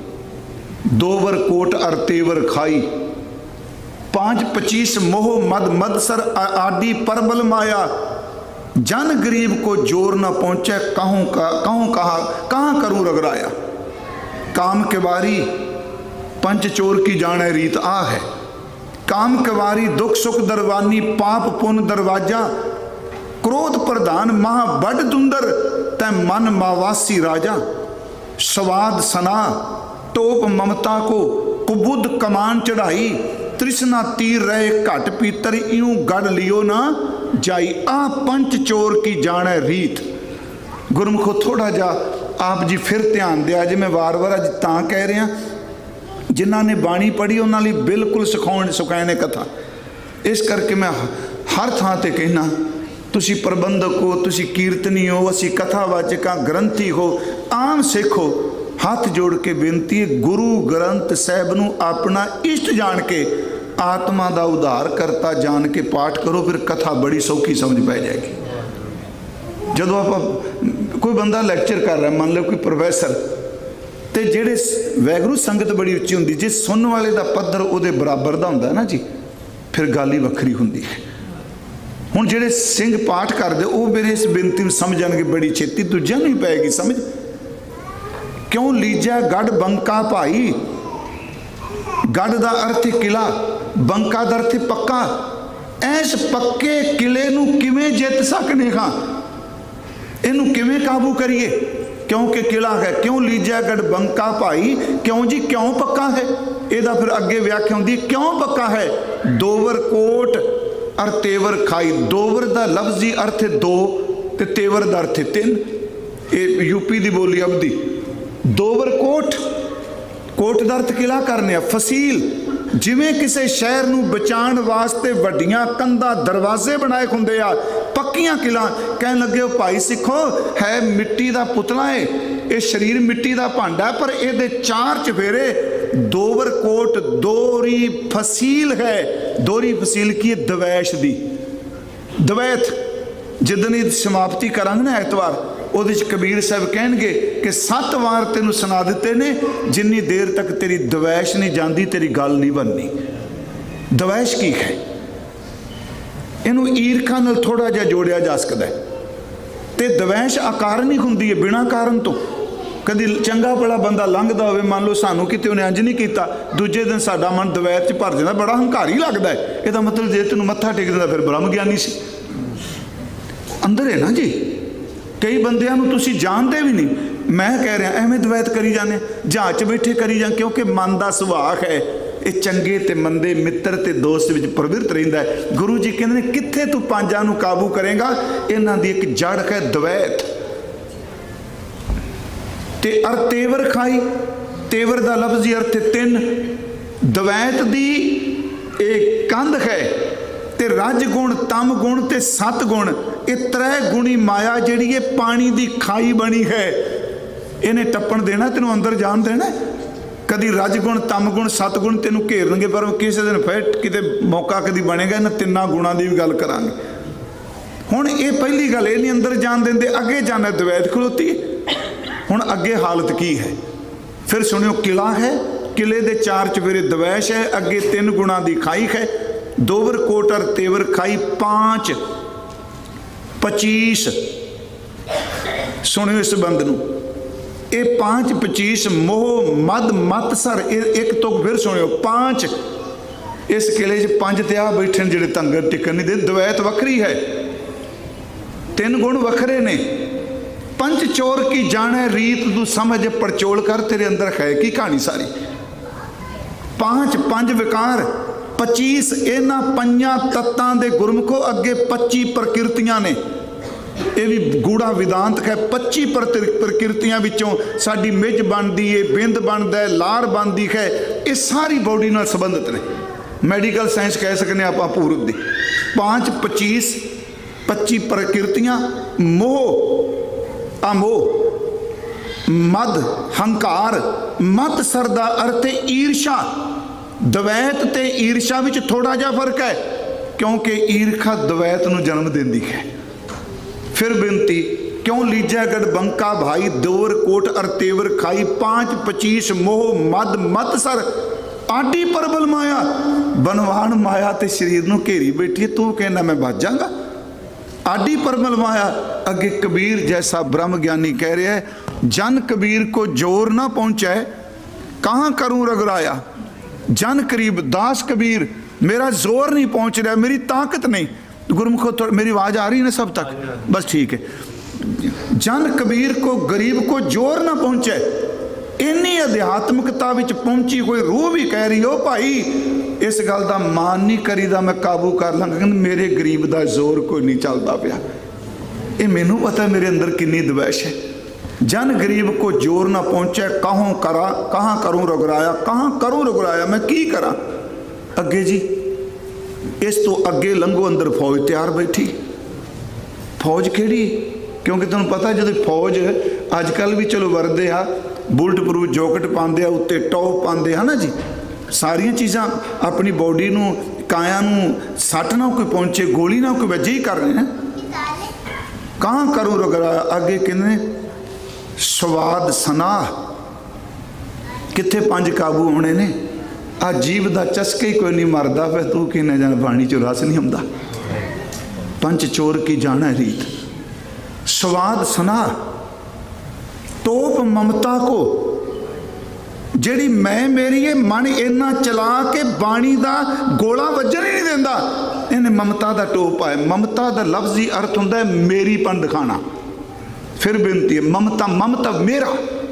Speaker 1: दोवर कोट अर तेवर खाई, पांच पचीस मोह मद मदसर आदि परबल माया, जन गरीब को जोर न पहुंचे कहूँ का कहूँ कहा कहाँ करूँ रगड़ाया, काम के बारी पंच चोर की जाने रीत आ है, काम के बारी दुख सुख दरवानी पाप पुन दरवाजा, क्रोध प्रधान महा बड़ दुंदर तै मन मावासी राजा, स्वाद सना टोप ममता को कुबुद कमान चढ़ाई, तृष्णा तीर रहे घट पीतर यूं गढ़ लियो ना जाई, आ पंच चोर की जाने रीत। गुरमुखो थोड़ा जा आप जी फिर ध्यान दिया जे, मैं वार वार अज तां कह रहा जिन्हों ने बाणी पढ़ी उन्होंने बिल्कुल सिखाने सुखाने कथा, इस करके मैं हर थां ते कहना तुसी प्रबंधक हो, तुसी कीर्तनी हो, असी कथावाचक ग्रंथी हो, आम सिख हो, हाथ जोड़ के बेनती है गुरु ग्रंथ साहब नूं अपना इष्ट जान के आत्मा का उद्धार करता जान के पाठ करो, फिर कथा बड़ी सौखी समझ पै जाएगी। जदों आप कोई बंदा लैक्चर कर रहा, मान लो कोई प्रोफैसर, तो जेड़े वैगुरू संगत बड़ी उच्ची होंदी, जे सुनने वाले का पद्धर उहदे बराबर का हुंदा ना जी, फिर गल ही वखरी हुंदी है। हुण जेड़े सिंह पाठ करते वो मेरे इस बेनती में समझणगे बड़ी छेती, दूजिआं नूं ही पैगी समझ। क्यों लीजा गढ़ बंका भाई, गढ़ का अर्थ है किला, बंका का अर्थ है पक्का, इस पक्के किले नूं किवें जित सकने हां, इनू किवें काबू करिए, क्योंकि किला है। क्यों लीजा गढ़ बंका भाई, क्यों जी क्यों पक्का है, इहदा फिर अगे व्याख्या होंदी क्यों पक्का है। दोवर कोट अर तेवर खाई, दोवर का लफ्जी अर्थ है दो, ते तेवर का अर्थ है तीन, ये यूपी की बोली अवधी। दोवर कोट, कोट का अर्थ किला करने, फसील, जिमें किसी शहर नूं बचाण वास्ते वड्डियां कंधा दरवाजे बनाए हुंदे आ, पक्कियां किला। कह लगे हो भाई सिखो है मिट्टी का पुतला है, ये शरीर मिट्टी का भांडा है, पर ये चार चफेरे दोवर कोट दोरी फसील है। दोरी फसील की दवैश दी, दवैत जिदन समाप्ति करांगे ना एतवार, उहदे च कबीर साहब कहणगे कि सत्त वार तेनू सुना दिते ने, जिन्नी देर तक तेरी दवैश नहीं जाती तेरी गल नहीं बननी। दवैश की है, इनू ईरखा नाल थोड़ा जिहा जोड़िया जा सकता है। तो दवैश अकारण ही हुंदी है, बिना कारण तो। कभी चंगा बड़ा बंदा लंघदा होवे, मान लो सानू किते उन्हें अंज नहीं किया, दूजे दिन साडा मन दवैत च भर जाता, बड़ा हंकारी लगता है। इसदा मतलब जे तैनूं मत्था टेक दिंदा फिर ब्रह्म ज्ञानी सी, अंदर है ना जी। कई बंदियां नूं तुसीं जानते भी नहीं, मैं कह रहा एवें दवैत करी जाने, जहाज बैठे करी जाने, क्योंकि मन का सुभाव है ये चंगे ते मंदे मित्र ते दोस्त विच प्रवृत्त रहिंदा है। गुरु जी कहंदे ने कित्थे तू पांजां नूं काबू करेगा, इन्हां दी एक जड़ है दवैत। ते अर तेवर खाई, तेवर का लफ्जी अर्थ तीन, दवैत दी एक कंध है, ते रज गुण तम गुण ते सत गुण, ये त्रै गुणी माया जिहड़ी है पानी की खाई बनी है, इन्हें टप्पण देना, तेनों अंदर जान देना। कभी रज गुण तम गुण सत गुण तेनों घेरनगे, पर किसी दिन फिर किते मौका कभी बनेगा इन्हां तिन्नां गुणां की भी गल करांगे। हुण ये पहली गल, ये नहीं अंदर जान देंदे, अगे जाना दवैत खलोती। हुण अगे हालत की है, फिर सुनियो किला है, किले दे चार चफेरे दवैश है, अगे तीन गुणा की खाई है, दोवर कोट और तेवर खाई पांच पचीस। सुनियो इस बंद नूं, ये पांच पचीस मोह मद मत सर, एक तो फिर सुनियो पांच, इस किले च पंज ते आ बैठे जिहड़े तंगर टिकन नहीं दे, दवैत वखरी है, तीन गुण वखरे ने। पंच चोर की जाने रीत तू समझ पड़चोल कर, तेरे अंदर है की कहानी सारी। पांच पंज विकार, पचीस इन्हां पंजां तत्तां दे गुरमुखो अगे पच्ची प्रकृतियां ने। ये भी गूढ़ा विदांत है, पच्ची प्रकृतियां विचों साडी मिज बनती है, बिंद बनता है, लार बनती है, ये सारी बॉडी नाल संबंधित ने। मैडिकल साइंस कह सकते आप पूर्व दी। पांच पचीस पच्ची प्रकृतियां, मोह अमोह, मद हंकार, मत सरदा अर्थ ईर्षा। दवैत ते ईर्षा विच थोड़ा जा फर्क है, क्योंकि ईर्खा दवैत नूं जन्म देंदी है, फिर बिनती, क्यों लीजै गढ़ बंका भाई, दोवर कोट अर तेवर खाई, पांच पचीस मोह मद मत सर, आडी परबल माया, बनवान माया ते शरीर नूं घेरी बैठी है, तू कहना मैं बच जाऊंगा। आडी परबल माया। अगे कबीर जैसा ब्रह्म ज्ञानी कह रहा है, जन कबीर को जोर ना पहुंचे कहाँ करूं रगराया, जन करीब दास कबीर मेरा जोर नहीं पहुंच रहा, मेरी ताकत नहीं। गुरमुखो तो मेरी आवाज आ रही है ना सब तक, बस ठीक है। जन कबीर को गरीब को जोर ना पहुंचे, इन्नी अध्यात्मिकता विच पहुंची कोई रूह भी कह रही हो भाई इस गल का मान नहीं करीदा, मैं काबू कर लांगा, मेरे गरीब का जोर कोई नहीं चलता पिया। ये मैनू पता मेरे अंदर कितनी द्वेष है। जन गरीब को जोर ना पहुंचे, कहों करा कहाँ करूं रगराया, कहाँ करूं रगराया, मैं की करा। अगे जी इस तो अगे लंघो, अंदर फौज तैयार बैठी। फौज केड़ी? क्योंकि तुम पता जो फौज अजकल भी चलो वरदे आ, बुलट प्रूफ जॉकेट पाते आ, उत्ते टॉप पाते है ना जी, सारिया चीज़ा अपनी बॉडी नू काया नू सट ना कोई पहुंचे, गोली ना कोई वजे ही कर रहे हैं। कहाँ करूँ रगड़ा। अगे कहने स्वाद सनाह, कित्थे पंज काबू होने ने, आ जीव का चस्के ही कोई नहीं मरदा, फिर तू कहने जाना पानी चो रस नहीं आंदा, पंच चोर की जाना रीत। स्वाद सना तोप ममता को, जिहड़ी मैं मेरी है मन इन्ना चला के बाणी का गोला वजन ही नहीं देंदा, इन्हें ममता का टोप है। ममता का लफ्जी अर्थ होंदा है मेरी पन दिखाना। फिर बेनती है ममता, ममता मेरा।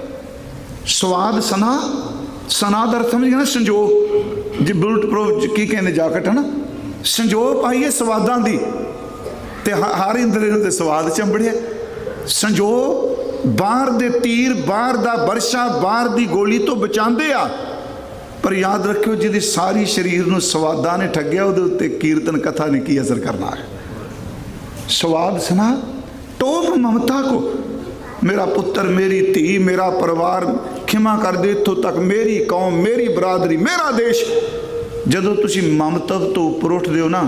Speaker 1: स्वाद सना, सना का अर्थ समझ गए ना संजोग, जी बुलट प्रूफ की कहने जाकट है ना, संजोग पाइए स्वादां दी ते हर इंद्रे नूं ते स्वाद चंबड़िया। संजोग बाहर दे तीर, बाहर दा बरशा, बाहर दी गोली तो बचाते आ, पर याद रखियो जिहदी सारी शरीर नूं स्वादां ने ठग्गिया, उहदे उत्ते कीर्तन कथा ने की असर करना है। स्वाद सना टोप ममता को, मेरा पुत्र, मेरी धी, मेरा परिवार, खिमा कर दे इत्थों तक, मेरी कौम, मेरी बरादरी, मेरा देश। जदों तुसी ममता तो उपर उठदे हो ना,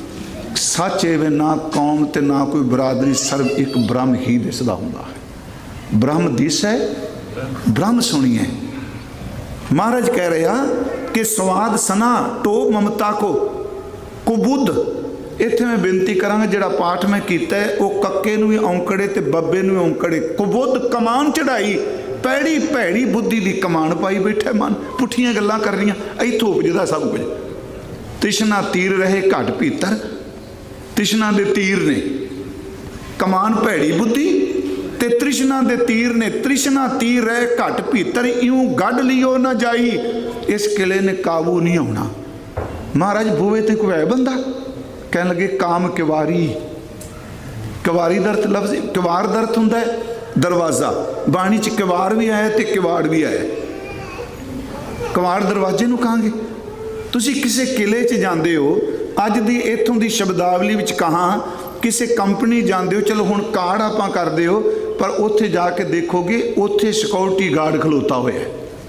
Speaker 1: सच एवं ना कौम ते ना कोई बरादरी, सर्व एक ब्रह्म ही दिसदा हुंदा है। ब्रह्म दिस है, ब्रह्म सुनिए। महाराज कह रहा कि स्वाद सना टोप ममता को, कुबुद्ध। इत्थे मैं बेनती करांगा, जिहड़ा पाठ मैं कीता है वह कक्के नूं भी औंकड़े ते बब्बे नूं भी औंकड़े। कुबुद्ध कमान चढ़ाई, पैड़ी भैड़ी बुद्धि दी कमान पाई बैठा मन, पुठियां गल्लां कर रही, इत्थों उपजदा सब कुछ। तृष्णा तीर रहे घट भीतर, तृष्णा दे तीर ने कमान भैड़ी बुद्धि ते तृष्णा दे तीर ने, तृष्णा तीर रहे घट भीतर, इऊं गढ़ लियो ना जाई, इस किले ने काबू नहीं होना। महाराज बूहे ते कोई है बंदा, कह लगे काम किवारी। किवारी दर्थ लफ्ज, किवार दर्थ हुंदा है दरवाज़ा, बाणी च किवार भी आया तो किवाड़ भी आया। किवाड़ दरवाजे नूं कहांगे। तुसी किसी किले च जांदे हो, अज दी इत्थों दी शब्दावली विच कहां, किसी कंपनी जांदे हो, चलो हुण कार्ड आपां करदे हो, पर उत्थे जाके देखोगे उत्थे सिक्योरिटी गार्ड खलोता होया,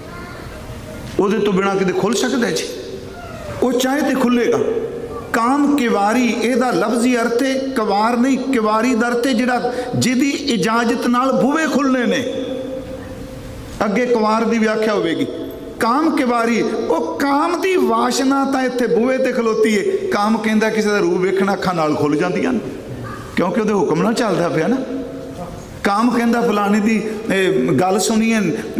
Speaker 1: उहदे तो बिना किते खुल सकदा जी, वो चाहे तो खुलेगा। काम किवारी एदा लफ्जी अर्थ है, किवार नहीं, किवारी दा अर्थ है जिहड़ा जिहदी इजाजत नाल बूहे खुलने ने। अगे किवार दी व्याख्या होगी। काम किवारी, वो काम की वासना तो इत्थे बूहे ते खलोती है। काम कहता किसी का रूप वेखना अखां नाल खुल जांदियां, क्योंकि उहदे हुक्म नाल चलदा पिया ना। काम कहता फलाने की गल सुनीए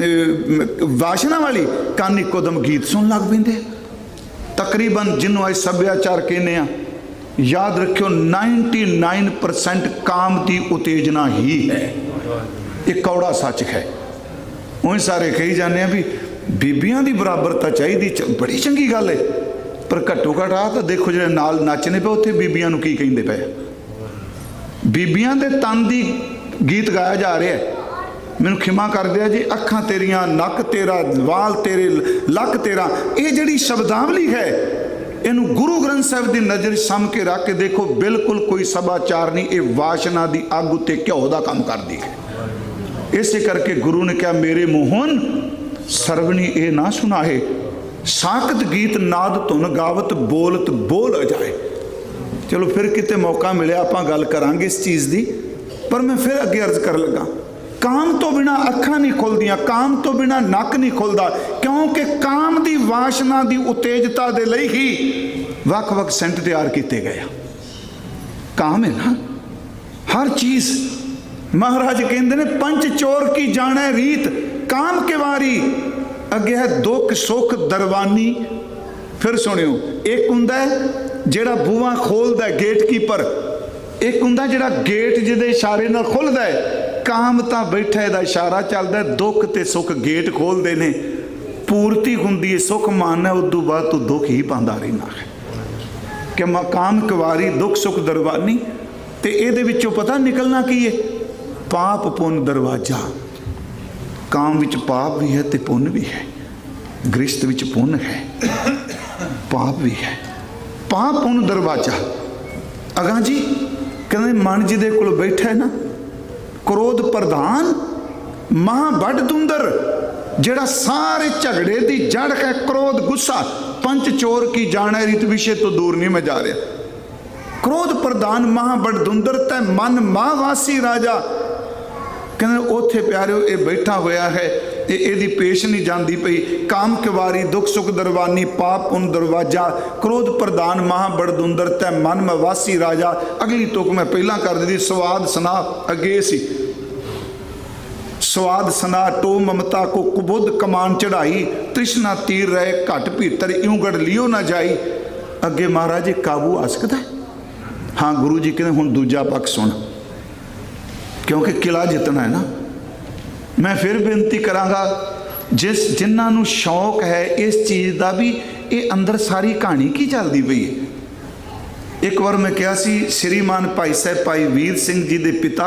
Speaker 1: वासना वाली, कान इको दम गीत सुन लग पेंदे। तकरीबन जिन्हों अज सभ्याचार कहने आ, याद रखियो नाइनटी नाइन परसेंट काम की उत्तेजना ही है। एक कौड़ा सच है। उन सारे कही जाने भी बीबियां की बराबरता चाहिए, बड़ी चंगी गल है, पर घट्टो घट आ तो देखो जो नाल नचने पे उत्थे बीबियां की कहिंदे पे, बीबियां दे तन की गीत गाया जा रहा है। मैनू खिमा कर दिया जी, अखां तेरियां, नक तेरा, वाल तेरे, लक तेरा, ये जिहड़ी शब्दावली है, इनू गुरु ग्रंथ साहिब की नज़र सम के रख के देखो, बिल्कुल कोई सभाचार नहीं, ये वासना की अग उत्ते घ्यो का काम करती है। इस करके गुरु ने कहा, मेरे मोहन सरवणी ए ना सुनाए, साकत गीत नाद धुन गावत, बोलत बोल जाए। चलो फिर किते मौका मिले आपां गल करांगे इस चीज़ की। पर मैं फिर अगे अर्ज कर लगा, काम तो बिना अखां नहीं खुलदियां, काम तो बिना नक नहीं खुलदा, क्योंकि काम की वासना की उत्तेजता दे लई ही वख वख सेंट तैयार किए गए। काम है ना हर चीज। महाराज कहते ने पंच चोर की जाने रीत, काम के वारी अगे है दुख सुख दरवानी। फिर सुनियो, एक हुंदा है जेड़ा बूहा खोलदा है गेट कीपर, एक हुंदा जेड़ा गेट जिहदे इशारे नाल खुलदा है। काम तां बैठा दा इशारा चलदा है, दुख ते सुख गेट खोलदे ने, पूर्ति हुंदी है सुख मानना, उदों बाद तू दुख ही पांदा रहना है कि काम कवारी दुख सुख दरवानी। ते इहदे विचों पता निकलना की है, पाप पुण्य दरवाजा। काम विच पाप भी है ते पुण्य भी है, गृहस्थ विच पुण्य है, पाप भी है। पाप पुण्य दरवाजा अगा जी कहते मन जिहदे कोल बैठा है ना, क्रोध प्रधान महा बड़ दुंदर, जेड़ा सारे झगड़े की जड़ है क्रोध गुस्सा। पंच चोर की जाने रीत विषय तो दूर नहीं मैं जा रहा। क्रोध प्रधान महा बड़ दुंदर तै मन माहवासी राजा। कहते उथे प्यारे ये बैठा होया है, ये पेश नहीं जाती पई। काम किवारी दुख सुख दरवानी, पाप पुण्य दरवाजा, क्रोध प्रधान महा बड़ दुंदर तै मन मवासी राजा। अगली तुक मैं पहला कर दी, स्वाद सना अगे सी। स्वाद सना टो ममता को कुबुद कमान चढ़ाई, तृष्णा तीर रहे घट भीतर यूं गढ़ लियो ना जाई। अगे महाराज जी काबू आ सकता है? हाँ गुरु जी कहते हुण दूजा पक्ष सुन, क्योंकि किला जितना है ना। मैं फिर बेनती करांगा, जिस जिन्होंने शौक है इस चीज़ का भी, ये अंदर सारी कहानी की चलती पई है। एक बार मैं कहा सी, श्रीमान भाई साहब भाई वीर सिंह जी के पिता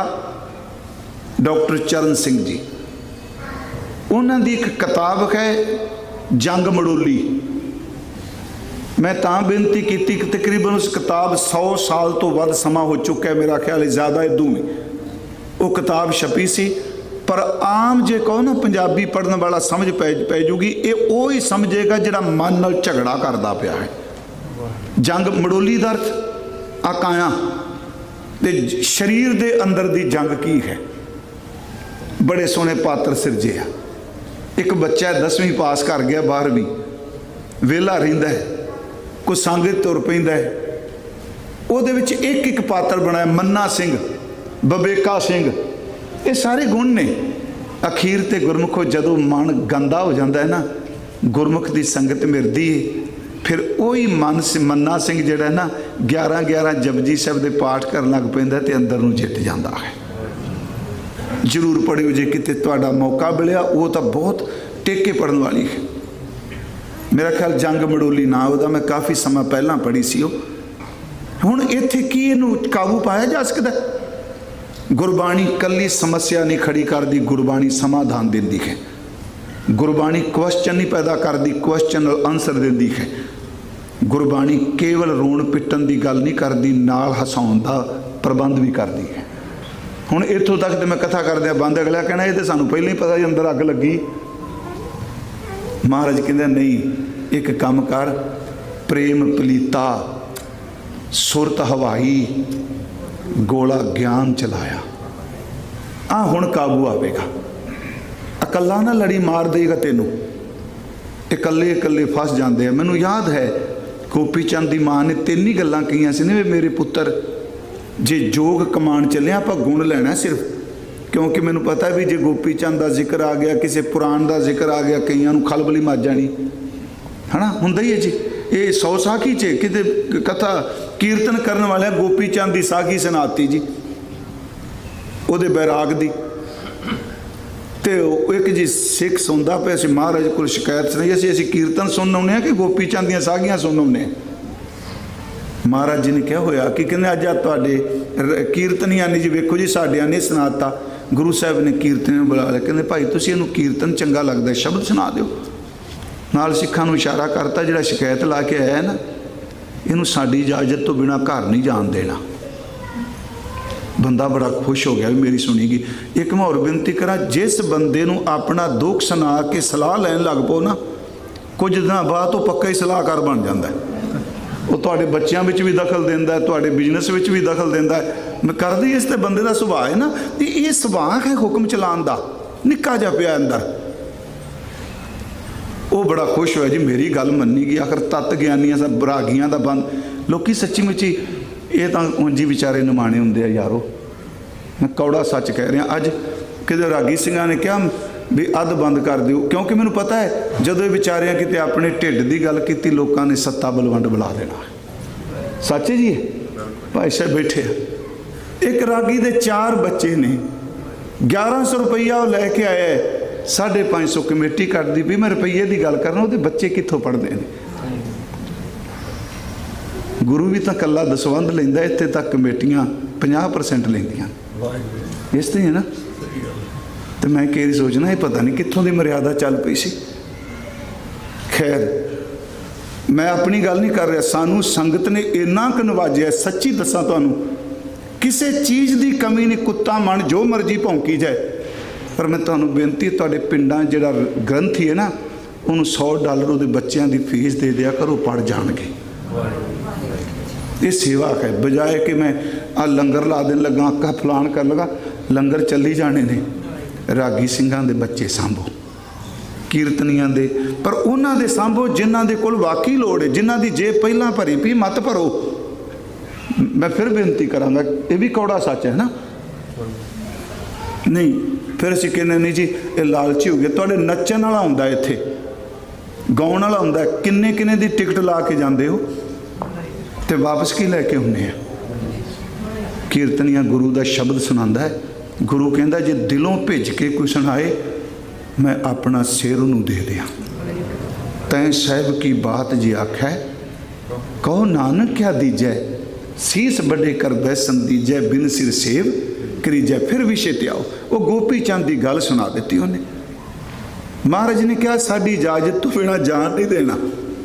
Speaker 1: डॉक्टर चरण सिंह जी, उन्होंने एक किताब है जंग मड़ोली। मैं तां बेनती की कि तकरीबन उस किताब सौ साल तो वध समा हो चुका है, मेरा ख्याल है ज़्यादा इदू में वो किताब छपी सी। पर आम जे कहो ना पंजाबी पढ़ने वाला समझ पै पै जूगी, ये वो ही समझेगा जिहड़ा मन नाल झगड़ा करदा पिया है। जंग मड़ोली दा अर्थ आकाया ते शरीर दे अंदर दी जंग की है। बड़े सोहने पात्र सिरजे आ। एक बच्चा दसवीं पास कर गया, बारहवीं वेला रहिंदा है, कोई संग तुर पैंदा है, उहदे विच एक एक पात्र बनाया, मन्ना सिंह, बबेका सिंह, ये सारे गुण ने। अखीर ते गुरमुखो जदों मन गंदा हो जाता है ना, गुरमुख की संगत मिलती है, फिर वही मन से मन्ना सिंह जिहड़ा है ना ग्यारह ग्यारह जपजी साहब के पाठ करन लग पैंदा ते अंदर नूं जित जाता है। जरूर पढ़ियो जे किते तुहाडा मौका मिलिया, वो तो बहुत टेके पढ़न वाली है। मेरा ख्याल जंग मड़ोली ना होता, मैं काफ़ी समा पहला पढ़ी सी। हुण इत्थे की इहनूं काबू पाया जा सकदा? गुरबाणी कली समस्या नहीं खड़ी करती, गुरबाणी समाधान देती है। गुरबाणी क्वेश्चन नहीं पैदा करती, क्वेश्चन आंसर देती है। गुरबाणी केवल रोण पिटन की गल नहीं करती, नाल हसाउण दा प्रबंध भी करती है। हुण इत्थों तक तो मैं कथा करदे बंद, अगला कहना ये तो सानूं पहले ही पता, अंदर अग लगी। महाराज कहते नहीं, एक काम कर, प्रेम पलीता सुरत हवाई गोला ज्ञान चलाया, आ हुण काबू आवेगा। अकल्ला ना लड़ी मार देगा तेनों, इकल्ले इकल्ले फस जाते हैं। मैनू याद है गोपी चंद की माँ ने तीन ही गल्लां कहियां सी ने, मेरे पुत्र जे जोग कमान चले आप गुण लेना सिर्फ, क्योंकि मैनू पता है भी जे गोपी चंद का जिक्र आ गया, किसी पुराण का जिक्र आ गया, कईयां खलबली मच जानी है ना, हुंदा ही है जी। ये सौ साखी च किते कथा कीर्तन करने वाले गोपी चंद की साखी सुनाती जी, उहदे बैराग दी। तो एक जी सिख सुनता पे, असीं महाराज को शिकायत सुनाई, असीं असीं कीर्तन सुन आउने कि गोपी चंद दी साखियां सुन आउने। महाराज जी ने क्या होया कि कहने अज तुहाडे कीर्तनियां ने जी, वेखो जी साडियां ने सुनाता। गुरु साहब ने कीर्तन बुला लिया, कहते भाई तुसीं इहनूं कीर्तन चंगा लगदा, शब्द सुना दिओ। नाल सिखां नूं इशारा करता, जिहड़ा शिकायत ला के आया ना, इहनूं साडी इजाजत तो बिना घर नहीं जाण देना। बंदा बड़ा खुश हो गया भी मेरी सुनी गई। एक मैं होर बेनती करा, जिस बंदे नूं अपना दुख सुना के सलाह लैन लग पो ना, कुछ दिन बाद तो पक्का ही सलाहकार बन जाता है। वो तुहाडे बच्चों में भी दखल देंदा है, तुहाडे बिजनेस में भी दखल देंदा है। मैं करदी इस ते बंदे का सुभाव है ना, ये सुभाव है हुक्म चलाने का। निक्का जिहा पिया अंदर, वो बड़ा खुश होया जी मेरी गल मन्नी गई। आखिर तत्त ज्ञानियां सा बरागियां दा बंद लोकी सच्ची मुच्ची ये तो उंजी विचारे निमाणे हुंदे आ यारो। मैं कौड़ा सच कह रहा। अज किते रागी सिंघां ने कहा भी अध बंद कर दिओ, क्योंकि मैनूं पता है जदों विचारियां किते अपने ढिड की गल की लोगों ने सत्ता बलवंड बुला देना। सच है जी, भाई साहब बैठे एक रागी दे चार बच्चे ने, ग्यारह सौ रुपया वो लैके आया है, साढ़े पाँच सौ कमेटी कट दी भी। मैं रुपये की गल करना, वो बच्चे कितों पढ़ते हैं। गुरु भी तो कला दसवंध लेंदा, इत्थे तक कमेटियां पचास परसेंट लेंदियां। इस तरह है ना। तो मैं कई सोचना ये पता नहीं कितों की मर्यादा चल पई सी। खैर मैं अपनी गल नहीं कर रहा, सानू संगत ने इन्ना क नवाजिया। सच्ची दसा तुहानू किसी चीज़ की कमी नहीं। कुत्ता मन जो मर्जी भौंकी जाए, पर मैं तुहानू बेनती तुहाडे पिंडां जिहड़ा ग्रंथी है ना, उन्होंने सौ डॉलर वो बच्चों की फीस दे दिया करो, पढ़ जाणगे। ये सेवा है, बजाए कि मैं आ लंगर ला देन लगा, अक्का फलान कर लगा। लंगर चली जाने ने। रागी सिंघां दे बच्चे सांभो, कीर्तनियां दे, पर उन्हां दे सांभो जिन्हां दे कोल वाकई लोड़ है, जिन्हां दी जेब पहलां भरी पी मत भरो। मैं फिर बेनती करांगा, ये भी कौड़ा सच है ना। नहीं फिर असीं कहने नहीं जी ये लालची हो गए। तुहाडे नच्चण वाला हुंदा इत्थे, गाउण वाला हुंदा, किन्ने किन्ने दी टिकट ला के जांदे हो ते वापस की लैके आउंदे आ। कीर्तनियां गुरु दा शब्द सुनांदा है। गुरु कहंदा जे दिलों भेज के कोई सुनाए, मैं अपना सिर उन्हूं दे दियां। तैं साहिब की बात जी आखै, कहो नानक क्या दीजै, सीस बड़े कर दै संदीजै, बिन सिर सेव करीजै। फिर विषय ते आओ। वो गोपी चंद की गल सुना दी उन्हें। महाराज ने कहा साड़ी इजाजत तो बिना जान नहीं देना।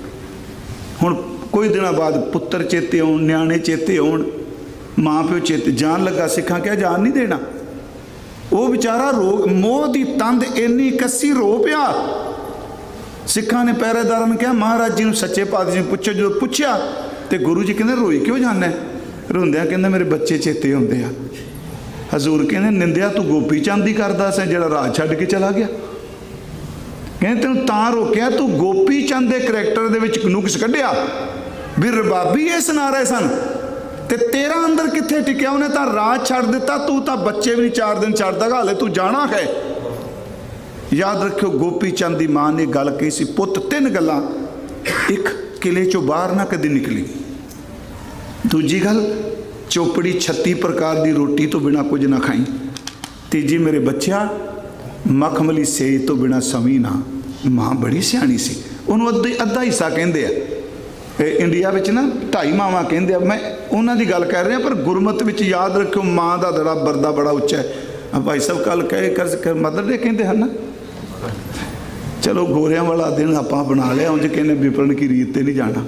Speaker 1: हुण कोई दिन बाद पुत्र चेते आउण, न्याणे चेते आउण, माँ प्यो चेते, जान लगा सिखा क्या जान नहीं देना। वो बेचारा रोग मोह की तंद इन्नी कसी रो पिया। सिखा ने पहरेदार ने कहा महाराज जी सच्चे पातशाह जी पूछो। जो पूछया तो गुरु जी कहते रोई क्यों जाना है? रोंदिया कहते मेरे बच्चे चेते आउंदे आ। हजूर कहते निंदिया तू गोपी चंद ही करदा सी जिहड़ा राह छड्ड के चला गया। कहते तेन तां रोकिया तू गोपी चंद के करैक्टर दे विच नुक्स कढ़िया भी रबाबी ये सुना रहे सन ते तेरा अंदर कित्थे टिकिया। उन्हें तो राह छड्ड दिता, तू तो बच्चे भी नहीं चार दिन छड्डदा, हाले तू जाना है। याद रखियो गोपी चंद की माँ ने गल कही सी, पुत तीन गल्लां, एक किले चों बाहर ना कदी निकली, दूजी गल चौपड़ी छत्ती प्रकार की रोटी तो बिना कुछ ना खाई, तीजी मेरे बच्चा मखमली सेज तो बिना समी ना। माँ बड़ी सियाणी सी, उन्होंने अद्धा हिस्सा कहते हैं। इंडिया में ना ढाई मावां कहते हैं, मैं उन्होंने गल कर रहा, पर गुरमत में याद रखियो माँ का दड़ा बरदा बड़ा उच्चा है। भाई साहब कल कहे कर मदर डे कहते हैं ना। चलो गोरियां वाला दिन आप बना लिया, उंज कहने विपरण की रीत ते नहीं जाना।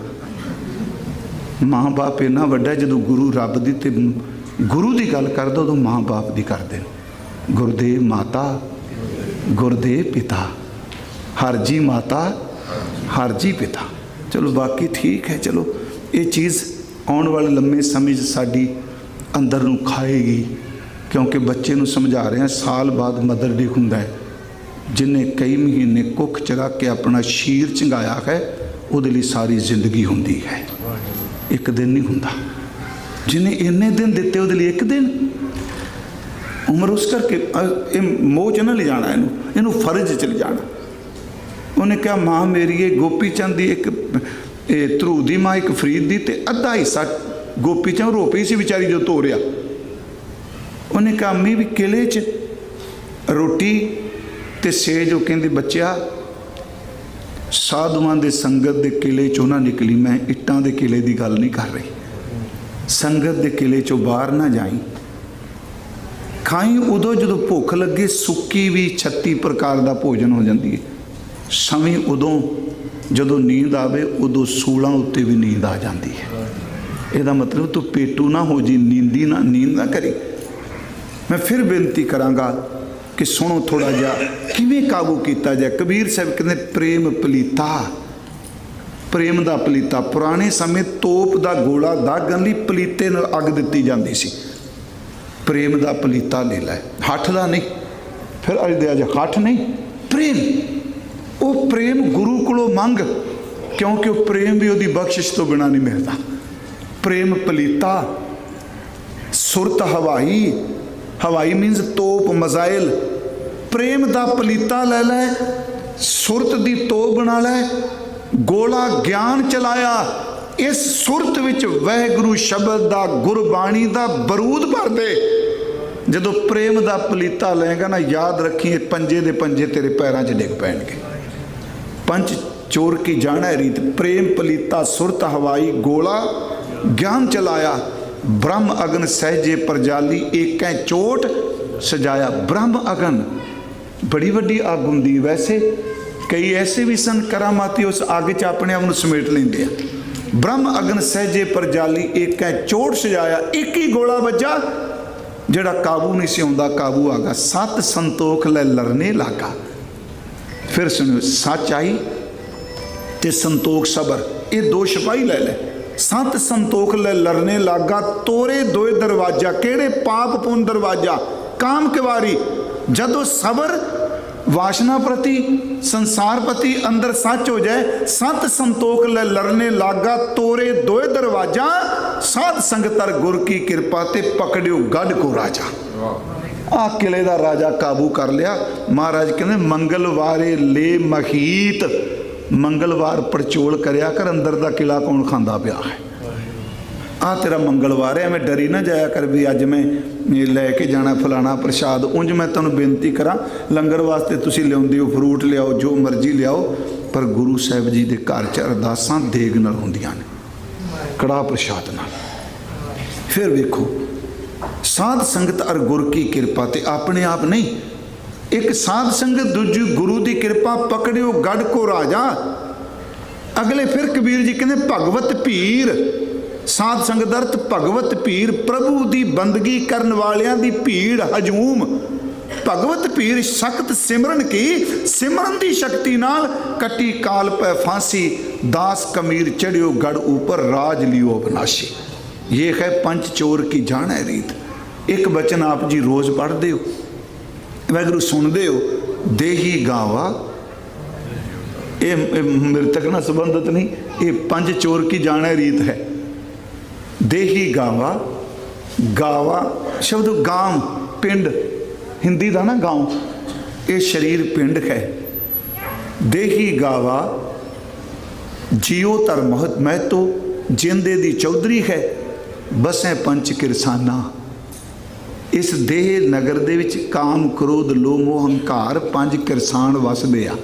Speaker 1: माँ बाप इन्ना वड्डा, जो गुरु रब दी ते गुरु की गल कर दो तो माँ बाप की करते हैं। गुरदेव माता गुरदेव पिता, हर जी माता हर जी पिता। चलो बाकी ठीक है। चलो ये चीज़ आने वाले लम्बे समय साड़ी अंदर नूं खाएगी, क्योंकि बच्चे नूं समझा रहे हैं साल बाद मदर डे हुंदा है। जिन्हें कई महीने कुख चरा के अपना शीर झंगाया है, वो सारी जिंदगी होंदी है, एक दिन नहीं हुंदा। जिन्हें इन्ने दिन दिते वो एक दिन उम्र उस करके मोह च ना ले जाना, इनू इनू फर्ज च ले जाना। उन्हें कहा माँ मेरी ये गोपी चंद की एक ध्रुव की माँ, एक फरीद की, ते अद्धा हिस्सा गोपी चंद रो पई सी बेचारी जो तोड़िया। उन्हें कहा अम्मी भी किले च रोटी ते सेज, वो कहते बच्चा साधुआं दे संगत दे किले चों ना निकली। मैं इट्टां दे किले की गल नहीं कर रही। संगत दे किले चों बाहर ना जाई, खाई उदों जो भुख लगे, सुक्की भी छत्ती प्रकार का भोजन हो जाती है। सवी उदों जो नींद आवे, उदों सूलों उत्ते भी नींद आ जाती है। यदा मतलब तू पेटू ना हो जी, नींदी ना नींद ना करी। मैं फिर बेनती करांगा कि सुनो थोड़ा जा किवें काबू किया जाए। कबीर साहब कहते प्रेम पलीता प्रेम का पलीता। पुराने समय तोप का गोला दागण लई पलीते नाल अग दित्ती जाती सी। प्रेम का पलीता ले लै, हठ का नहीं। फिर अज दे अज हठ नहीं, प्रेम। वो प्रेम गुरु कोलों मंग, क्योंकि वो प्रेम भी उसकी बख्शिश तो बिना नहीं मिलता। प्रेम पलीता। सुरत हवाई, हवाई मीनस तोप मजाइल। प्रेम का पलीता ले लै, सुरत की तोप बना लै, गोला ज्ञान चलाया। इस सुरत विच वाहिगुरू शब्द का गुरबाणी का बरूद भर दे। जदों प्रेम का पलीता लेगा ना, याद रखी पंजे दे पंजे तेरे पैरों च डिग पैणगे। पंच चोर की जाना रीत। प्रेम पलीता सुरत हवाई, गोला ज्ञान चलाया। ब्रह्म अगन सहजे परजाली, एक चोट सजाया। ब्रह्म अगन बड़ी वड्डी अग हुंदी। वैसे कई ऐसे भी सन करामाती उस अग च अपने आप समेट लेंदे आ। ब्रह्म अगन सहजे परजाली, एक चोट सजाया। एक ही गोला बजा, जड़ा काबू नहीं सी आउंदा काबू आ गया। सत संतोख लै लरने लागा। फिर सुनो, सच आई ते संतोख सबर, ये दो सिपाही ले ले। सत संतोख लै लरने लागा, तोरे दोए दरवाजा। केड़े? पाप पुन दरवाजा, काम किवारी। जदों सबर वासना प्रति, संसार प्रति अंदर सच हो जाए, सत संतोख ले लरने लागा, तोरे दोए दरवाजा। साध संगतर गुर की कृपा ते पकड़ियो गढ़ को राजा। आ किले का राजा काबू कर लिया। महाराज कहते मंगलवारे ले महीत, मंगलवार पड़चोल करया कर, अंदर का किला कौन खांदा पिया है। आ तेरा मंगलवार है, मैं डरी ना जाया कर भी अज मैं लैके जाना फलाना प्रसाद। उंज मैं तुहानूं बेनती करा, लंगर वास्ते तुसीं लिआउंदे हो, फ्रूट लियाओ, जो मर्जी लियाओ, पर गुरु साहिब जी के घर च अरदासां देग नाल हुंदियां ने, कड़ाह प्रसाद नाल। फिर वेखो, साध संगत अर गुर की कृपा ते अपने आप नहीं, एक साध संगत, दूजी गुरु की कृपा, पकड़ियो गढ़ को राजा। अगले फिर कबीर जी कहते भगवत भीर। साध संगत अर्थ भगवत भीर, प्रभु की बंदगी करन वालियां दी भीड़ हजूम। भगवत भीर सख्त सिमरन की, सिमरन की शक्ति नाल कटी काल पै फांसी। दास कमीर चढ़ियो गढ़ ऊपर, राज लियो अविनाशी। ये है पंच चोर की जान है रीत। एक बचन आप जी रोज पढ़ते हो, वाहिगुरू सुनते हो, देही गावा। ये मृतक ना संबंधित नहीं, ये पंच चोर की जान है रीत है। देही गावा, गावा शब्द गांव, पिंड, हिंदी का ना गांव, ये शरीर पिंड है। देही गावा, जियो तर महत मैं तो, जिंदे दी चौधरी है, बसें पंच किरसाना। इस देह नगर दे विच काम क्रोध लोभ मोह हंकार पंज किरसान वसदे आ।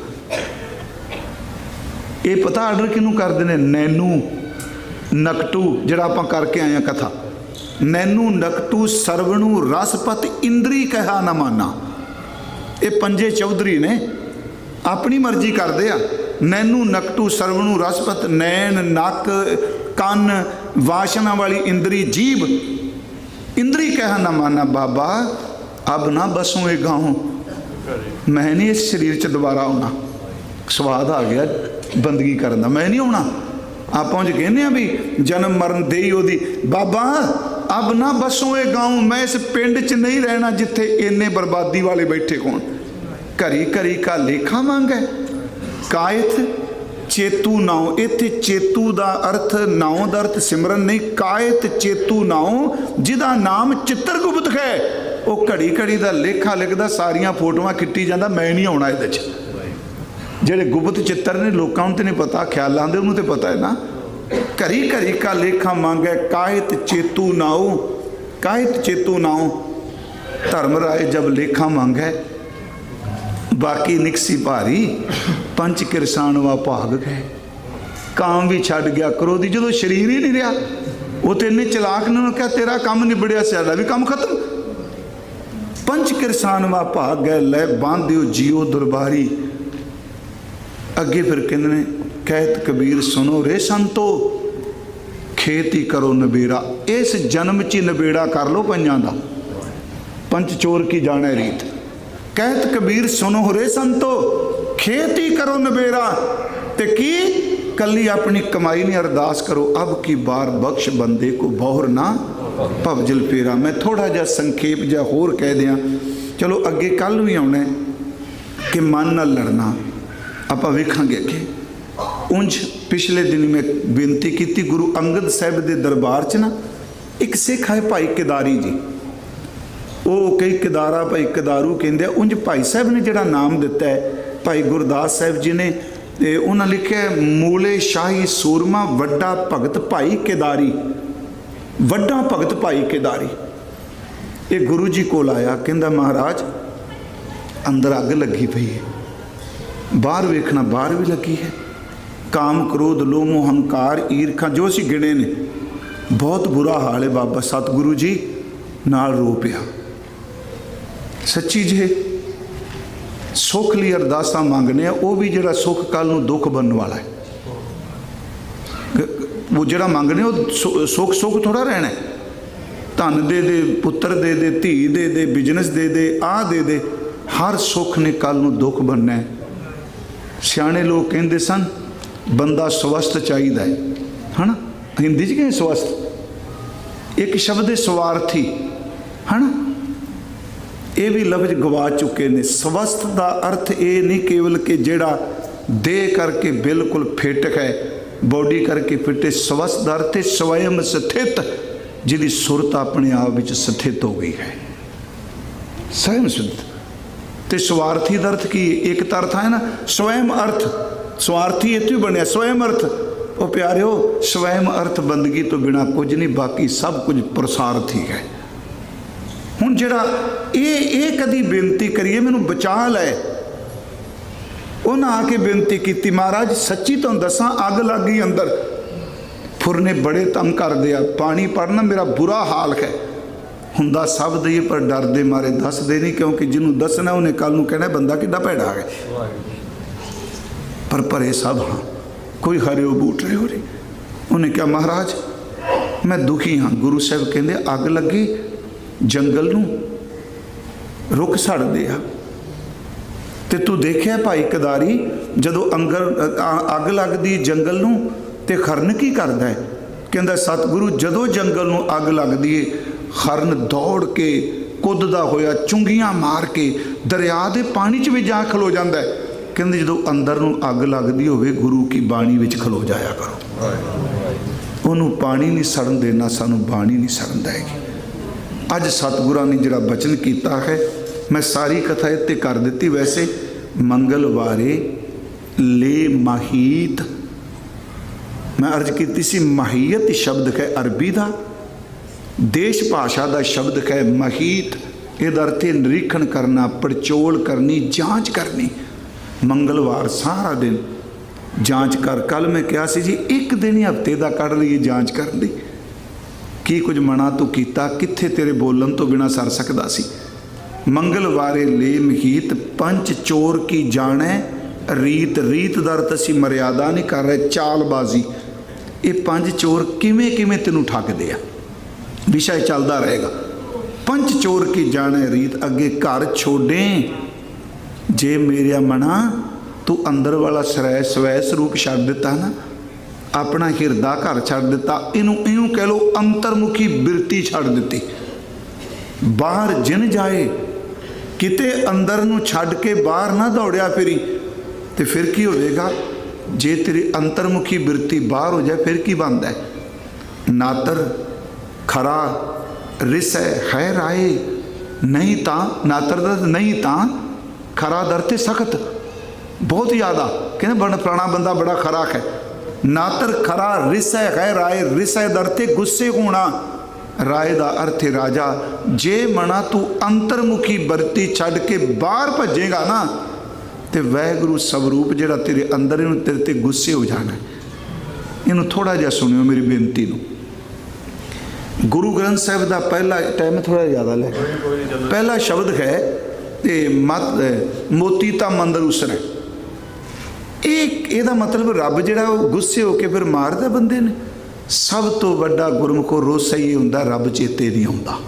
Speaker 1: ये पता आर्डर किनू करते हैं? नैनू नकटू, जिहड़ा आपां करके आए कथा। नैनू नकटू सरवणू रसपत इंद्री कहा ना माना। ये पंजे चौधरी ने अपनी मर्जी करते आ। नैनू नकटू सरवणू रसपत, नैन नक कन वासना वाली इंद्री जीभ, इंद्री कहा ना माना। बाबा अब ना बसों एक गाँव, मैं नहीं इस शरीर च दोबारा आना। स्वाद आ गया बंदगी करने का, मैं नहीं आना। आप कहने भी जन्म मरण दे ही ओदी। बाबा अब ना बसों एक गाँव, मैं इस पिंड च नहीं रहना जिथे इन्ने बर्बादी वाले बैठे कौन। घरी घरी का लेखा मांग है। कायत चेतू नाओ, इत्थे चेतू का अर्थ, नाओ का अर्थ सिमरन नहीं, कायत चेतू नाओ, जिदा नाम चित्रगुप्त है। वो घड़ी घड़ी का लेखा लिखता, सारिया फोटोआं खिट्टी जाता, मैं नहीं आना ये। जेडे गुप्त चित्र ने लोगों तो नहीं पता, ख्याल आते उन्होंने तो पता है ना। घड़ी घड़ी का लेखा मांगे, कायत चेतू नाओ, कायत चेतू नाओ। धर्मराय जब लेखा मांगे, बाकी निकसी भारी, पंच किरसान वा भाग गए। काम भी छड़ गया, क्रोधी जो शरीर ही नहीं रहा। वो तो इन्ने चलाक ने कहा तेरा काम निबड़िया, साडा भी काम खत्म। पंच किरसान वा भाग गए, लै बांधियो जियो दरबारी। अगे फिर कहते ने कहत कबीर सुनो रे संतो, खेती करो नबेड़ा। इस जन्म च नबेड़ा कर लो पंजां दा। पंच चोर की जाने रीत। कहत कबीर सुनो रे संतो, खेती करो नबेड़ा। ते की कली अपनी कमाई ने अरदास करो, अब की बार बख्श बंदे को बहुर ना भवजल फेरा। मैं थोड़ा जा संखेप जा होर कह दियाँ, चलो अगे कल भी आना कि मन नाल लड़ना आपां वेखांगे अगे। उंज पिछले दिन मैं बेनती की गुरु अंगद साहिब के दरबार च ना एक सिख है भाई केदारी जी, वो कई केदारा भाई केदारू कहते हैं। उंज भाई साहब ने जिहड़ा नाम दिता है भाई गुरदास साहब जी ने, ते उन्हें लिखा मूले शाही सूरमा वड्डा भगत भाई केदारी, वड्डा भगत भाई केदारी। ये गुरु जी कोल आया, कहंदा महाराज अंदर अग लगी पई है, बाहर वेखना बाहर भी लगी है, काम क्रोध लोह मोह हंकार ईरखा जो असीं गिणे ने, बहुत बुरा हाल है। बाबा सतगुरु जी नाल रो पिया। सच्ची जे सुख लिए अरदासा मंगने, वो भी जिहड़ा सुख कल नूं दुख बनने वाला है, वो जिहड़ा मंगने वो सुख सुख थोड़ा रहना है। धन दे दे, पुत्र दे दे, धी दे दे, बिजनेस दे दे, आ दे दे, हर सुख ने कल नूं दुख बनना है। सियाणे लोग कहते सन बंदा स्वस्थ चाहिए है, है ना, हिंदी च कहें स्वस्थ, एक शब्द है स्वार्थी, है ना, ये भी लफ्ज गवा चुके ने। स्वस्थ का अर्थ ये नहीं केवल कि जेड़ा दे करके बिल्कुल फिट है, बॉडी करके फिट है। स्वस्थ का अर्थ है स्वयं स्थित, जिहदी सुरत अपने आप में स्थित हो गई है, स्वयं स्थित। तो स्वार्थी का अर्थ की एक तो अर्थ है ना स्वयं अर्थ, स्वार्थी इत्थों बनया स्वयं अर्थ। वो प्यारिओ स्वयं अर्थ बंदगी तो बिना कुछ नहीं, बाकी सब कुछ पुरुषार्थी है। हुण जिहड़ा ये ये कदी बेनती करिए मैनू बचा लै, उन्हें आके बेनती की महाराज सच्ची तुहानूं दसां अग लग गई अंदर, फुरने बड़े तंग कर दिया, पानी पड़ना मेरा बुरा हाल है। हुंदा सब दईए पर डर दे मारे दस दे नहीं, क्योंकि जिन्होंने दसना उन्हें कल नूं कहना बंदा किड्डा भैड़ा है। पर भरे सब हाँ, कोई हरे बूट रहे हो रही। उन्हें क्या महाराज मैं दुखी हाँ। गुरु साहब कहते अग लगी जंगल नूं, रुख सड़ दिया। ते तू देखिया भाई केदारी जदों अंगर अग लगदी जंगल नूं ते खरन की करदा है? कहंदा सतगुरु जदों जंगल नूं अग लगदी है खरन दौड़ के कुददा होया चुंगियां मार के दरिया दे पानी च भी जा खलो जांदा है। कहंदे जदों अंदर नूं अग लगदी होवे गुरु की बाणी विच खलो जाया करो, उन्होंने पानी नहीं सड़न देना, सानू बाणी नहीं सड़न देगी। अज सतगुरां ने जिहड़ा बचन किया है मैं सारी कथा इत्ते कर दी। वैसे मंगलवारे ले माहीत, मैं अर्ज की सी माहीयत शब्द है अरबी का, देश भाषा का शब्द है माहीत। इहदा अर्थ है निरीक्षण करना, पड़चोल करनी, जांच करनी। मंगलवार सारा दिन जांच कर। कल मैं कहा सी जी एक दिन ही हफ्ते का कढ़ लीए जांच करन दी, की कुछ मना तू कीता, कित्थे तेरे बोलन तो बिना सर सकदा सी। मंगलवारे ले महीत पंच चोर की जाने रीत, रीत दा अर्थ असीं मर्यादा नहीं कर रहे, चालबाजी। ये पंच चोर किवें किवें तैनूं ठगदे आ, विषय चलता रहेगा। पंच चोर की जाने रीत, अगे घर छोड़े जे मेरिया मना तू अंदर वाला सरै स्वै स्वरूप छड्ड दिता ना, अपना हिरदा घर छड्ड दिता, इनू इनू कह लो अंतरमुखी बिरती छड्ड दिती। बाहर जिन जाए किते अंदर नू छड्ड के बाहर ना दौड़िया फिरी, तो फिर की होएगा? जे तेरी अंतरमुखी बिरती बाहर हो जाए फिर की बनता है? नातर खरा रिसै है राय नहीं ता, नातर दा नहीं ता खरा दरते सख्त, बहुत ज़्यादा कहते बड़ा फलाना बंदा बड़ा खरा है। नातर खरा रिसै है राय, रिसै दरते गुस्से होना, राय का अर्थ है राजा। जे मना तू अंतरमुखी बरती छड्ड के बाहर भजेगा ना, तो वाहिगुरू स्वरूप जिहड़ा तेरे अंदर इनू तेरे ते गुस्से हो जाना है। इनू थोड़ा जिहा सुनियो मेरी बेनती नू। गुरु ग्रंथ साहिब का पहला टाइम थोड़ा ज़्यादा ले, पहला शब्द है ते मत मोती ता मंदर उसने। एक ਇਹਦਾ मतलब रब जिहड़ा गुस्से होके फिर मारदा बंदे ने। सब तो वड्डा गुरमुखो रोसा ही हुंदा रब चेते नहीं आउंदा।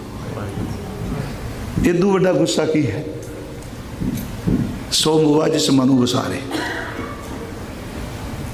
Speaker 1: इदू वड्डा गुस्सा की है? सो मुआ जिस मनु वसारे।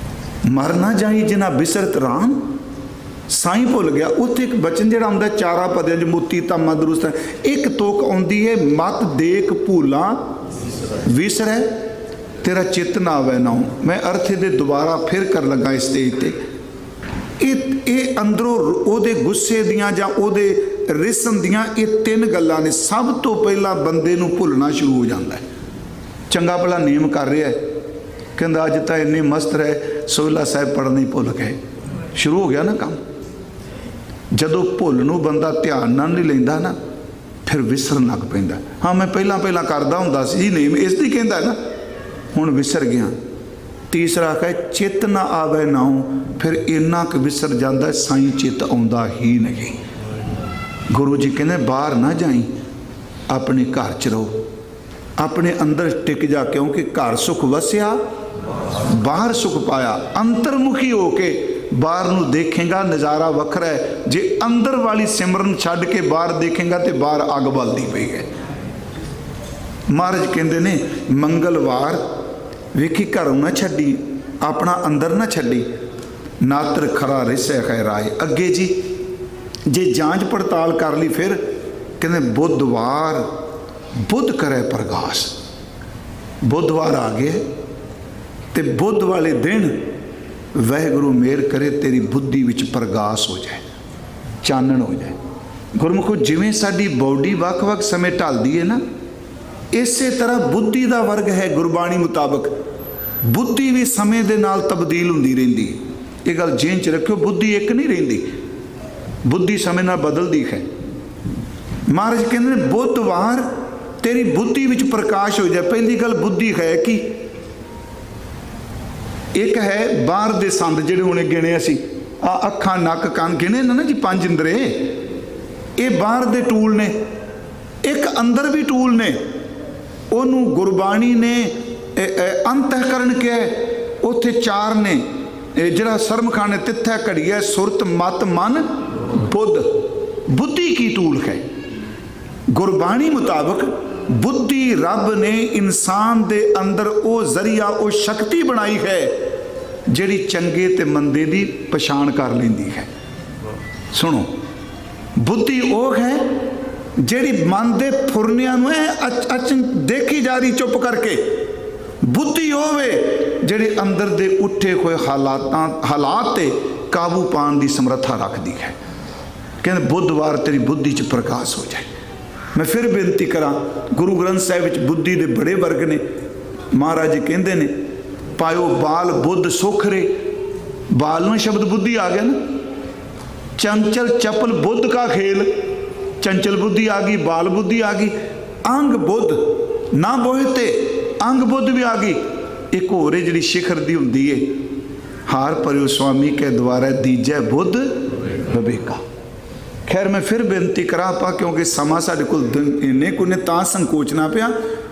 Speaker 1: मर ना जाई जिना बिसरत राम, साई भुल गया। उत्थे एक बचन जिहड़ा आउंदा चारा पदियां च मोती तामा दुरुस्त, एक तुक आउंदी है मत देख भूला विसरै तेरा चित ना आवे नाऊं। मैं अर्थ दे दोबारा फिर कर लगा इस स्टेज ते, ये अंदरों ओदे गुस्से दियां जां ओदे रिसन दियां ये तीन गल्लां ने। सब तो पहला बंदे नूं भुलना शुरू हो जाता है। चंगा भला नेम कर रहा है, कहंदा अज तां इन्ने मस्त रहे सोहला साहिब पढ़ना ही भुल गए, शुरू हो गया ना काम। जदों भुल नूं बंदा ध्यान नाल नहीं लैंदा ना, फिर विसरन लग पैंदा। हाँ मैं पहला पहला करदा हुंदा सी नेम, इसदी कहंदा ना, हुण विसर गया। तीसरा कहे चित ना आवे नाऊं, फिर इन्ना क विसर जांदा साईं चित आउंदा ही नहीं। गुरु जी कहंदे बाहर ना जाई, अपने घर च रहो, अपने अंदर टिक जा, क्योंकि घर सुख वसिया बाहर सुख पाया। अंतर्मुखी होके बाहर नूं देखेगा नज़ारा वखरा है, जे अंदर वाली सिमरन छड्ड के बाहर देखेगा तो बाहर अग बलदी पई है। महाराज कहंदे ने मंगलवार वेखी घरों ना छड्डी, अपना अंदर ना छड्डी, नात्र खरा रिसै खैराए। अगे जी जे जांच पड़ताल कर ली, फिर कहते बुधवार बुध करे प्रकाश। बुधवार आ गए तो बुध वाले दिन वाहिगुरु मेहर करे तेरी बुद्धि विच प्रकाश हो जाए, चानन हो जाए। गुरमुखो जिवें साडी बॉडी वख वख समय ढलदी है ना, इसे तरह बुद्धि का वर्ग है। गुरबाणी मुताबक बुद्धि भी समय दे नाल तब्दील हुंदी रहिंदी है। ये गल जेन च रखियो, बुद्धि एक नहीं रहिंदी, बुद्धि समय नाल बदलदी है। महाराज कहंदे ने बुधवार तेरी बुद्धि विच प्रकाश हो जाए। पहली गल बुद्धि है कि एक है बाहर दे संद जिहड़े हुणे गिणे असीं आ अखां नक कान गिणे ना जी, पंज इंद्रे, ये बाहर दे टूल ने। एक अंदर भी टूल ने, ओनू गुरबाणी ने अंतःकरण किया, उत्थे चार ने, जिहड़ा सरमखाने तिथै घड़िया सुरत मत मन बुद्ध। बुद्धि की टूल है। गुरबाणी मुताबक बुद्धि रब ने इंसान दे अंदर ओ जरिया ओ शक्ति बनाई है जिहड़ी चंगे ते मंदे दी पछाण कर लैंदी है। सुनो, बुद्धि ओ है जिहड़ी मन दे फुरनियां नूं अच अच देखी जा रही चुप करके। बुद्धि होवे जिहड़ी अंदर दे उठे हुए हालातां हालात ते काबू पाने की समर्था रखती है। कहते बुधवार तेरी बुद्धि च प्रकाश हो जाए। मैं फिर बेनती करा, गुरु ग्रंथ साहिब विच बुद्धि दे बड़े वर्ग ने। महाराज जी कहते ने पायो बाल बुद्ध सुखरे, बाल में शब्द बुद्धि आ गया ना। चंचल चपल बुद्ध का खेल, चंचल बुद्धि आ गई, बाल बुद्धि आ गई। अंग बुद्ध ना बोहते, अंग बुद्ध भी आ गई। एक होर जी शिखर दी हुंदी है, हार परियो स्वामी के द्वारा दीजै बुद्ध विवेका। खैर मैं फिर बेनती करा आपा, क्योंकि समा साडे कोल इन्ने को ने तां संकोचना पिया।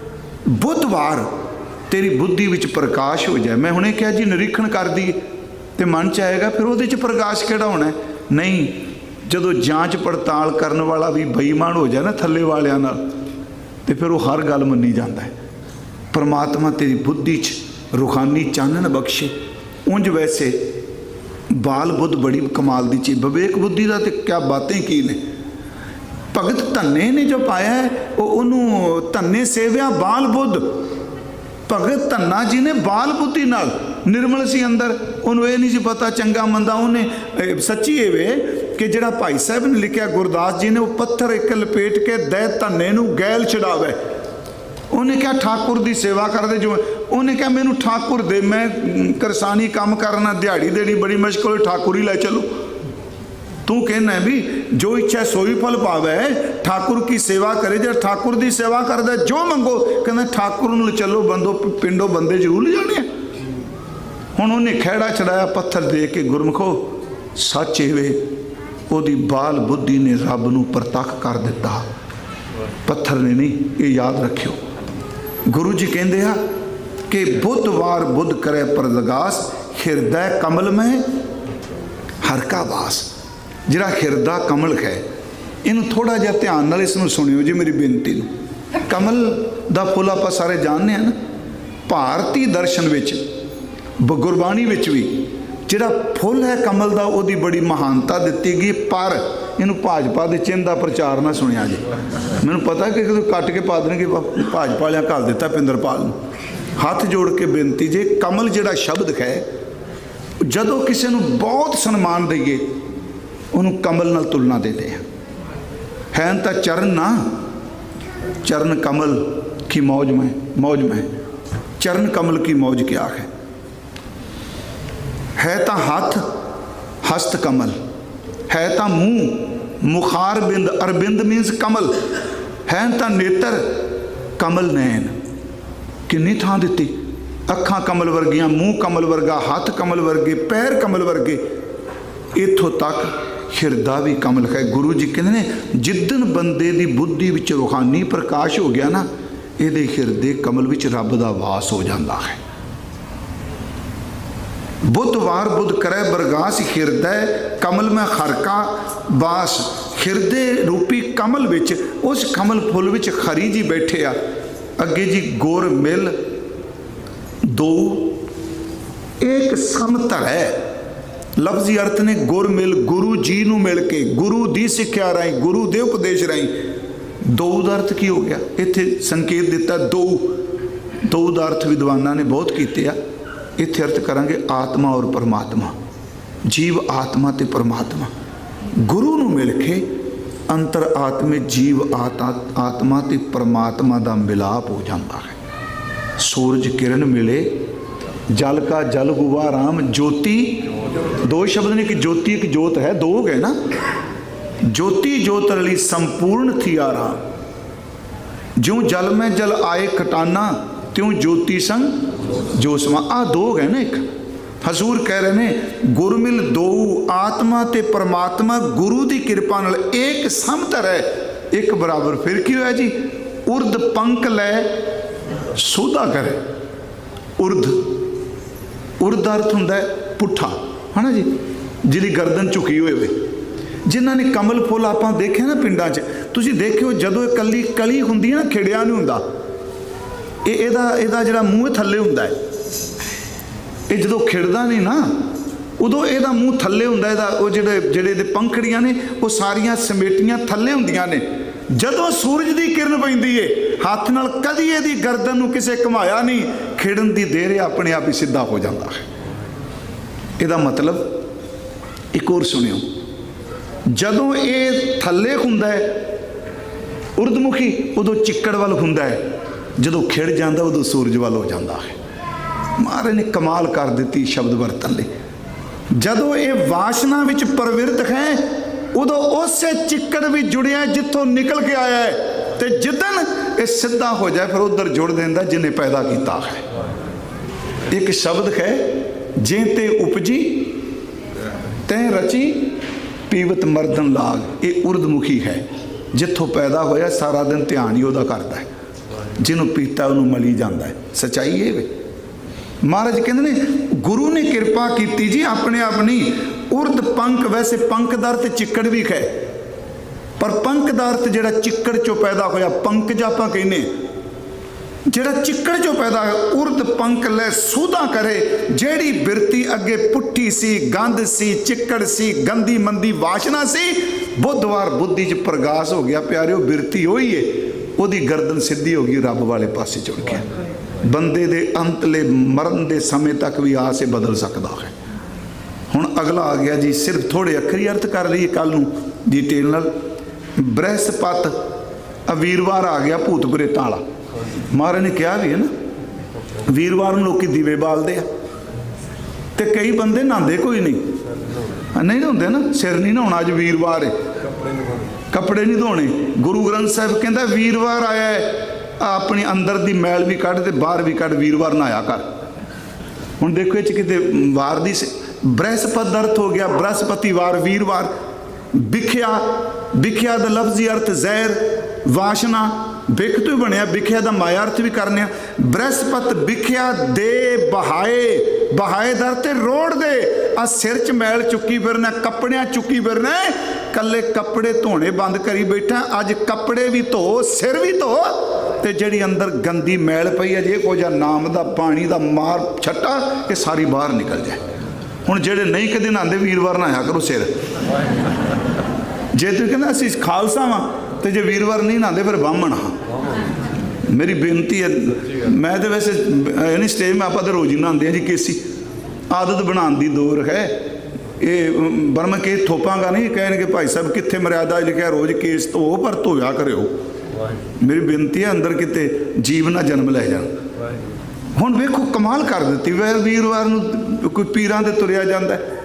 Speaker 1: बुधवार तेरी बुद्धि विच प्रकाश हो जाए। मैं हुणे कहा जी निरीक्षण कर दी तो मन च आएगा, फिर वो प्रकाश किहड़ा होना है? नहीं, जदों जांच पड़ताल करने वाला भी बेईमान हो जाए ना थल्ले वालियां नाल, तो फिर वो हर गल मन्नी जाता है। परमात्मा तेरी बुद्धि च रूहानी चानन बख्शे। उंज वैसे बाल बुद्ध बड़ी कमाल की चीज़, विवेक बुद्धि का तो क्या बातें की ने। भगत धन्ने ने जो पाया है वो उन्होंने धन्ने सेविया बाल बुद्ध। भगत धन्ना जी ने बाल बुद्धि नाल निर्मल सी अंदर, उन्होंने ये नहीं सी पता चंगा मंदा। उन्हें सच्ची एवे कि जिहड़ा भाई साहब ने लिखा गुरदास जी ने, वो पत्थर एक लपेट के दै धन्ने नूं गैल छड़ावे। उन्हें क्या ठाकुर की सेवा कर दे, जो उन्हें क्या मैनू ठाकुर दे, मैं करसानी काम करना, दिहाड़ी देनी बड़ी मुश्किल, ठाकुर ही ले चलो। तू कहना है भी जो इच्छा सोई फल पावे, ठाकुर की सेवा करे। जब ठाकुर की सेवा कर दे जो मंगो, कहना ठाकुर नूं ले चलो, बंदो पिंडों बंदे जरूर ले जाने। हुण उन्हें खैड़ा चढ़ाया पत्थर दे के। गुरमुखो सच एवे ओदी बाल बुद्धि ने रब नूं प्रतख कर दिता, पत्थर ने नहीं। ये याद रखियो। गुरु जी कहते हैं कि बुधवार बुध करे परदगास, हिरदय कमल में हर का वास। जिहड़ा हिरदा कमल है, इनू थोड़ा जिहा ध्यान नाल इसनूं सुनियो जी मेरी बेनती नूं। कमल दा फुल आपां सारे जानते हैं ना। भारती दर्शन विच गुरबाणी विच भी जिहड़ा फुल है कमल का उहदी बड़ी महानता दिती गई, पर इनू भाजपा के चिन्ह का प्रचार ना सुनिया जी। मैनूं पता कि कट के पा देंगे, भाजपा वालियां घल दिता पिंदरपाल नूं। हथ जोड़ के बेनती जे, कमल जिहड़ा शब्द है जदों किसी नूं बहुत सन्मान दईए उन्होंने कमल नाल तुलना देते हैं। है तो चरण ना, चरण कमल की मौज में, मौज में चरण कमल की मौज क्या है। है तो हाथ हस्त कमल, है तो मुँह मुखार बिंद, अरबिंद मीन्स कमल, है तो नेत्र कमल नैन। किन्नी थां दिती, अखां कमल वर्गियां, मुँह कमल वर्गा, हाथ कमल वर्गे, पैर कमल वर्गे, इत्थों तक हिरदा भी कमल है। गुरु जी कहते ने जिदन बंदे की बुद्धि विच रूहानी प्रकाश हो गया ना, ये हिरदे कमल विच रब का वास हो जाता है। बुधवार बुध करे बरगास, हिरदय कमल में खरका वास। हिरदे रूपी कमल विच, उस कमल फुल विच खरी जी बैठे आ। अगे जी गुर मिल दो एक समतर है। लफ्जी अर्थ ने गुर मिल, गुरु जी नूं मिल के, गुरु दी सिक्ख्या राही, गुरु दे उपदेश राही। दो का अर्थ की हो गया, इत्थे संकेत दिता दो। दो का अर्थ विद्वानां ने बहुत कीते आ, इत्थे अर्थ करांगे आत्मा और परमात्मा, जीव आत्मा ते परमात्मा। गुरु नूं मिल के अंतर आत्मे जीव आत्मा आत्मा ते परमात्मा का मिलाप हो जाता है। सूरज किरण मिले, जल का जल हुआ राम, ज्योति दो शब्द ने कि ज्योति एक ज्योत है, दो गए ना। ज्योति ज्योत रली संपूर्ण थी आराम, ज्यों जल में जल आए खटाना, त्यों ज्योति संग जोसमा। आ दो गए ना। एक हजूर कह रहे ने गुरमिल दो आत्मा ते परमात्मा गुरु की कृपा नाल एक समतर है, एक बराबर। फिर की होया जी, उर्द पंख लै सोधा करे। उर्द उर्द अर्थ हुंदा है पुट्ठा, है ना जी, जिहदी गर्दन झुकी होवे। जिन्हां ने कमल फुल आपां देखे ना पिंडां च, तुसीं देखियो जदों कली कली हुंदी है ना, खिड़िया नहीं हुंदा, ये इहदा इहदा जिहड़ा मूँह थल्ले हुंदा है। ये जदों खिड़दा नहीं ना, उदों इहदा मूँह थल्ले हुंदा, इहदा वो जिहड़े जिहड़े इहदे पंखड़ियां ने वो सारियां समेटियां थल्ले हुंदियां ने। जदों सूरज की किरण पैंदी है, हाथ नाल कदी इहदी गर्दन नूं किसे घुमाया नहीं, खिड़न दी देर अपने आप ही सीधा हो जाता है। इहदा मतलब एक और सुनियो, जदों ये थल्ले हुंदा है उर्दमुखी, उदों चिक्कड़ वाल हुंदा है, जदों खिड़ जाता उदों सूरज वाल हो जाता है। महाराज ने कमाल कर दी शब्द वरतन लई। जदों ये वासना विच प्रवृत्त है, उदों उस चिक्कड़ भी जुड़िया जिथों निकल के आया है, तो जिदन ये सीधा हो जाए फिर उधर जुड़ देंदा जिन्हें पैदा किया है। एक शब्द है, जे ते उपजी तैं रची पीवत मर्दन लाग। ये उर्दमुखी है, जिथों पैदा होया सारा दिन ध्यान ही उहदा करता है, जिन्हों पीता उन्होंने मली जाता है। सच्चाई ये वे। महाराज कहते ने गुरु ने कृपा की जी, अपने आप नहीं। उर्द पंख, वैसे पंख का अर्थ चिक्कड़ भी है, पर पंख का अर्थ जिहड़ा चिक्कड़ चो पैदा होया, पंकज आपां कहने, जिहड़ा चिक्कड़ चो पैदा होया। उर्द पंख लै सूधा करे, जेड़ी बिरती अगे पुट्ठी सी, गंद सी, चिक्कड़ सी, गंदी मंदी वासना सी, बुधवार बुद्धि च प्रगास हो गया। प्यारिओ बिरती होई है, उहदी गर्दन सीधी हो गई, रब वाले पासे जुड़ गया। बंदे दे अंतले मरण दे समय तक भी आ से बदल सकता है। हुण अगला आ गया जी, सिर्फ थोड़े अखरी अर्थ कर लईए कल नूं डिटेल नाल। बृहस्पत वीरवार आ गया, भूत प्रेतां वाला। महाराज ने कहा भी है ना, वीरवार नूं लोकी दीवे बालदे आ, ते कई बंदे नहांदे कोई नहीं, नहीं नहांदे ना, सिर नहीं नहाउणा, अज वीरवार है, कपड़े नहीं धोने। गुरु ग्रंथ साहिब कहता वीरवार आया है, अपनी अंदर की मैल भी कढ़ ते बाहर भी कढ़, वीरवार नहाया कर। हुण देखो इह किते वार दी बृहस्पत अर्थ हो गया, बृहस्पतिवार वीरवार। बिख्या, बिख्या का लफ्जी अर्थ जहर वासना, बिख तो ही बनया, बिख्या का माया अर्थ भी करने। बृहस्पत बिख्या दे बहाए, बहाए दर ते रोड़ दे। आ सिर च मैल चुकी फिरना, कपड़ियां चुकी फिरना, कल्ले कपड़े धोने बंद करी बैठा। अज कपड़े भी धो, सिर भी धो, ते जिहड़ी अंदर गंदी मैल पई है, जे कुछ नाम का पानी का मार छट्टा, ये सारी बाहर निकल जाए। हुण जेड़े नहीं कदे नहांदे वीरवार नहाया करो सिर। जे तू कहना असीं खालसा वां ते जे वीरवार नहीं नहांदे फिर बामण हाँ। मेरी बेनती है, मैं तो वैसे नहीं स्टेज में आप तो रोज़ ही नहांदे जी केसी आदत बनाने की दौर है ये बर्म के थोपांगा नहीं कहने भाई साहब कितने मर्यादा लिखा रोज़ केस धो पर धोया करो। मेरी बेनती है अंदर किते जीव ना जन्म लै जान। हुण वेखो कमाल कर दी वै वीरवार नूं कोई पीरां दे तुरिया जांदा है।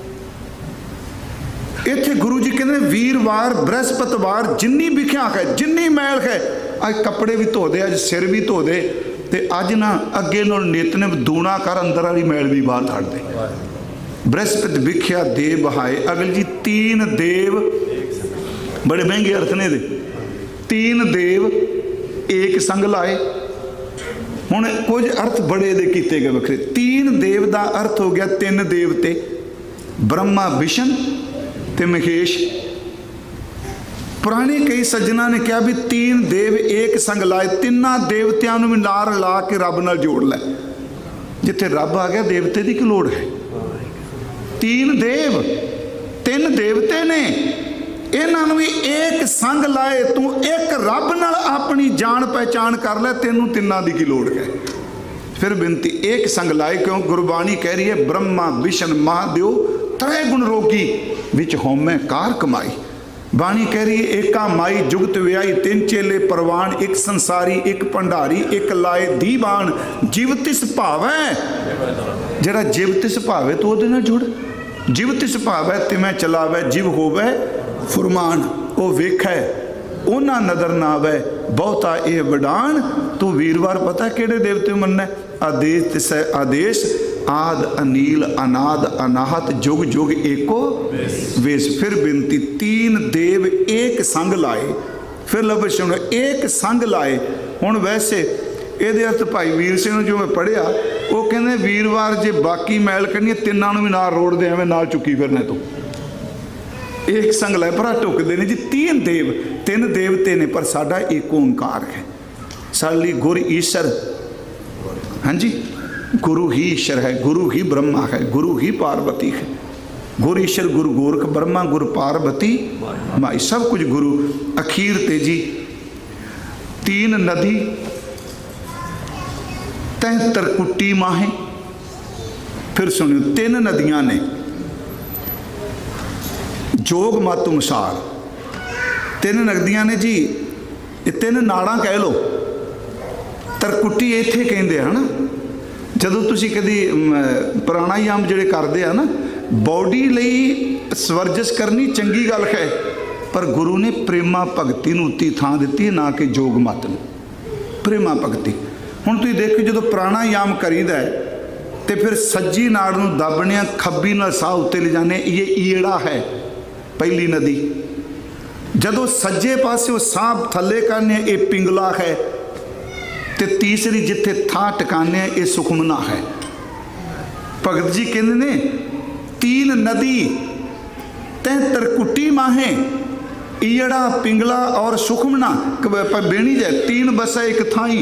Speaker 1: इत्थे गुरु जी कहते वीरवार बृहस्पतिवार जिन्नी भिख्या है जिन्नी मैल है अज कपड़े भी धो दे अज सिर भी धो दे ते अज ना अगे नाल नितनेम दूना कर अंदर वाली मैल भी बाहर छड्ड दे। बृहस्पति भिख्या दे बहाए। अगल जी तीन देव बड़े महंगे अर्थ ने दे। तीन देव एक संग लाए। हुण कुछ अर्थ बड़े दे कीते गए वखरे। तीन देव का अर्थ हो गया तीन देवते ब्रह्मा विष्णु ते महेश। पुराने कई सज्जना ने कहा भी तीन देव एक संग लाए, तिना देवतियां भी नार ला के रब नाल जोड़ लै। जिथे रब आ गया देवते की लोड़ है। तीन देव तीन देवते ने इन्हों भी एक संग लाए। तू एक रब नाल अपनी जान पहचान कर ले, तेनू तिना की लोड़ है। फिर बिनती एक संग लाए क्यों? गुरबाणी कह रही है ब्रह्मा विष्णु महादेव त्रै गुण रोगी विच होमै कार कमाई। बाणी कह रही है एका माई जुगत व्याई तीन चेले परवान एक संसारी एक भंडारी एक लाए दीवान जीव तिस भावै। जरा जीव तिस भावे तो उहदे नाल जुड़। जीव तिस भावै तिमै चलावै जिव होवै फुरमान। वो वेखै ओना नदर ना आवे बहुता ये वडान। तू वीरवार पता किहड़े देवते मनना? आदेश तिस आदेश आद अनील अनाद अनाहत जुग जुग एको वेश। फिर बिनती तीन देव एक संग लाए। फिर लफ्ज़ सुनो एक संग लाए। हुण वैसे ये अर्थ भाई वीर सिंह जो मैं पढ़िया वो कहते वीरवार जे बाकी मैल कढ़नी तिना भी नाल रोड़ दे एवें नाल चुकी फिरने तो एक संग लाए भरा टुकते ने जी। तीन देव तीन देवते ने पर साडा एक ओंकार है। साडी गुर ईश्वर हाँ जी गुरु ही ईश्वर है, गुरु ही ब्रह्मा है, गुरु ही पार्वती है। गुरु ईश्वर गुरु गोरख ब्रह्मा गुरु पार्वती माई सब कुछ गुरु। अखीर ते जी तीन नदी तह तरकुटी माहे। फिर सुनियो तीन नदियां ने जोग मत अनुसार तीन नदियां ने जी। तीन नाड़ा कह लो। तरकुटी इत्थे कहंदे है ना। जदों तुसीं कदी प्राणायाम जिहड़े करदे आ ना बॉडी लई सवरजिश करनी चंगी गल है पर गुरु ने प्रेमा भगती नूं उती थां दित्ती ना कि जोग मत नूं। प्रेमा भगती हुण तुसीं देखो जदों प्राणायाम करीदा है तो फिर सज्जी नाड़ नूं दबने खब्बी नाल साह उत्ते ले जाने। ये ईड़ा है पहली नदी। जदों सज्जे पासे साह थल्ले करने ये पिंगला है। ते तीसरी जिथे थां टकाने ये सुखमना है। भगत जी कहते ने तीन नदी तह तरकुटी माहे ईड़ा पिंगला और सुखमना बेणी जाए तीन बसा एक थाई।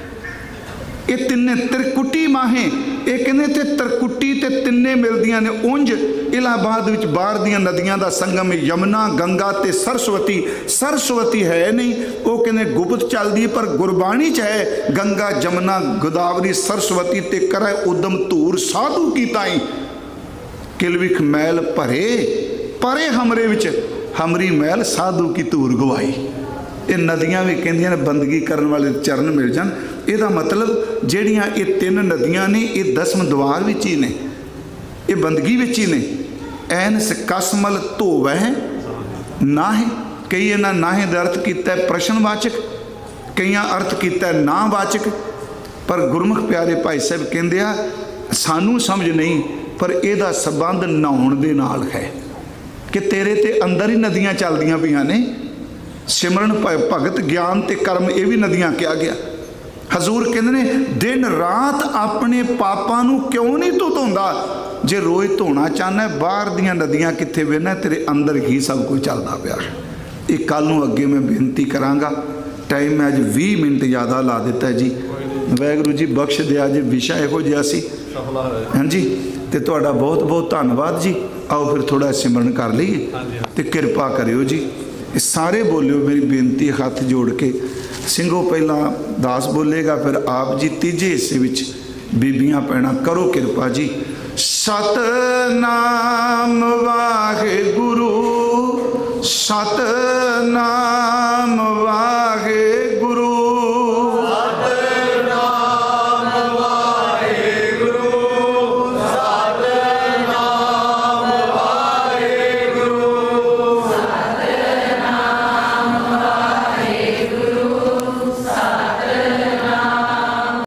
Speaker 1: ये तिन्ने तरकुटी माहे ये कहने ते तरकुटी ते तिन्ने मिलदियां ने। उंज इलाहाबाद विच बाहर दियां नदियां दा संगम यमुना गंगा ते सरस्वती। सरस्वती है नहीं वो कहने गुप्त चलदी पर गुरबाणी च है गंगा जमुना गोदावरी सरस्वती ते करे उदम धूर साधु की ताई। किलविख मैल भरे परे हमरे विच हमरी मैल साधु की धूर गवाई। ये नदियां भी कहंदियां ने बंदगी करने वाले चरण मिल जान। ਇਹਦਾ मतलब ਜਿਹੜੀਆਂ ਇਹ ਤਿੰਨ ਨਦੀਆਂ ਨੇ ਇਹ ਦਸਮ ਦਵਾਰ ਵਿੱਚ ਹੀ ਨੇ। ਇਹ ਬੰਦਗੀ ਵਿੱਚ ਹੀ ਨੇ। ਐਨਸ ਕਸਮਲ ਧੋਵੈ ਨਾਹਿ। ਕਈ ਇਹਨਾਂ ਨਾਹਿ ਦਾ ਅਰਥ ਕੀਤਾ ਪ੍ਰਸ਼ਨਵਾਚਕ ਕਈਆਂ ਅਰਥ ਕੀਤਾ ਨਾਵਾਚਕ। ਪਰ ਗੁਰਮੁਖ ਪਿਆਰੇ ਭਾਈ ਸਾਹਿਬ ਕਹਿੰਦੇ ਆ ਸਾਨੂੰ ਸਮਝ ਨਹੀਂ ਪਰ ਇਹਦਾ ਸੰਬੰਧ ਨਹਾਉਣ ਦੇ ਨਾਲ ਹੈ ਕਿ ਤੇਰੇ ਤੇ ਅੰਦਰ ਹੀ ਨਦੀਆਂ ਚੱਲਦੀਆਂ ਪਈਆਂ ਨੇ। सिमरन भगत ज्ञान ते कर्म ये भी नदियां कहा गया। हजूर कहते ने दिन रात अपने पापां नूं क्यों नहीं तू धोंदा? जे रोज़ धोना चाहना बाहर दियां नदियां कित्थे वेना तेरे अंदर ही सब कुछ चलता पिया। ये कल नूं अगे मैं बेनती करांगा। टाइम मैं अज भी मिनट ज़्यादा ला दिता जी। वाहगुरू जी बख्श दिया जे विषा इहो जिहा सी। हाँ जी, तो तुहाडा बहुत बहुत धन्नवाद जी। आओ फिर थोड़ा सिमरन कर लीए तो कृपा करियो जी। सारे बोलियो मेरी बेनती हथ जोड़ के। ਸਿੰਘੋ पहला दास बोलेगा फिर आप जी तीजे हिस्से विच बीबियां भैणां करो कृपा जी। सतनाम वाहिगुरु सतनाम वाहिगुरु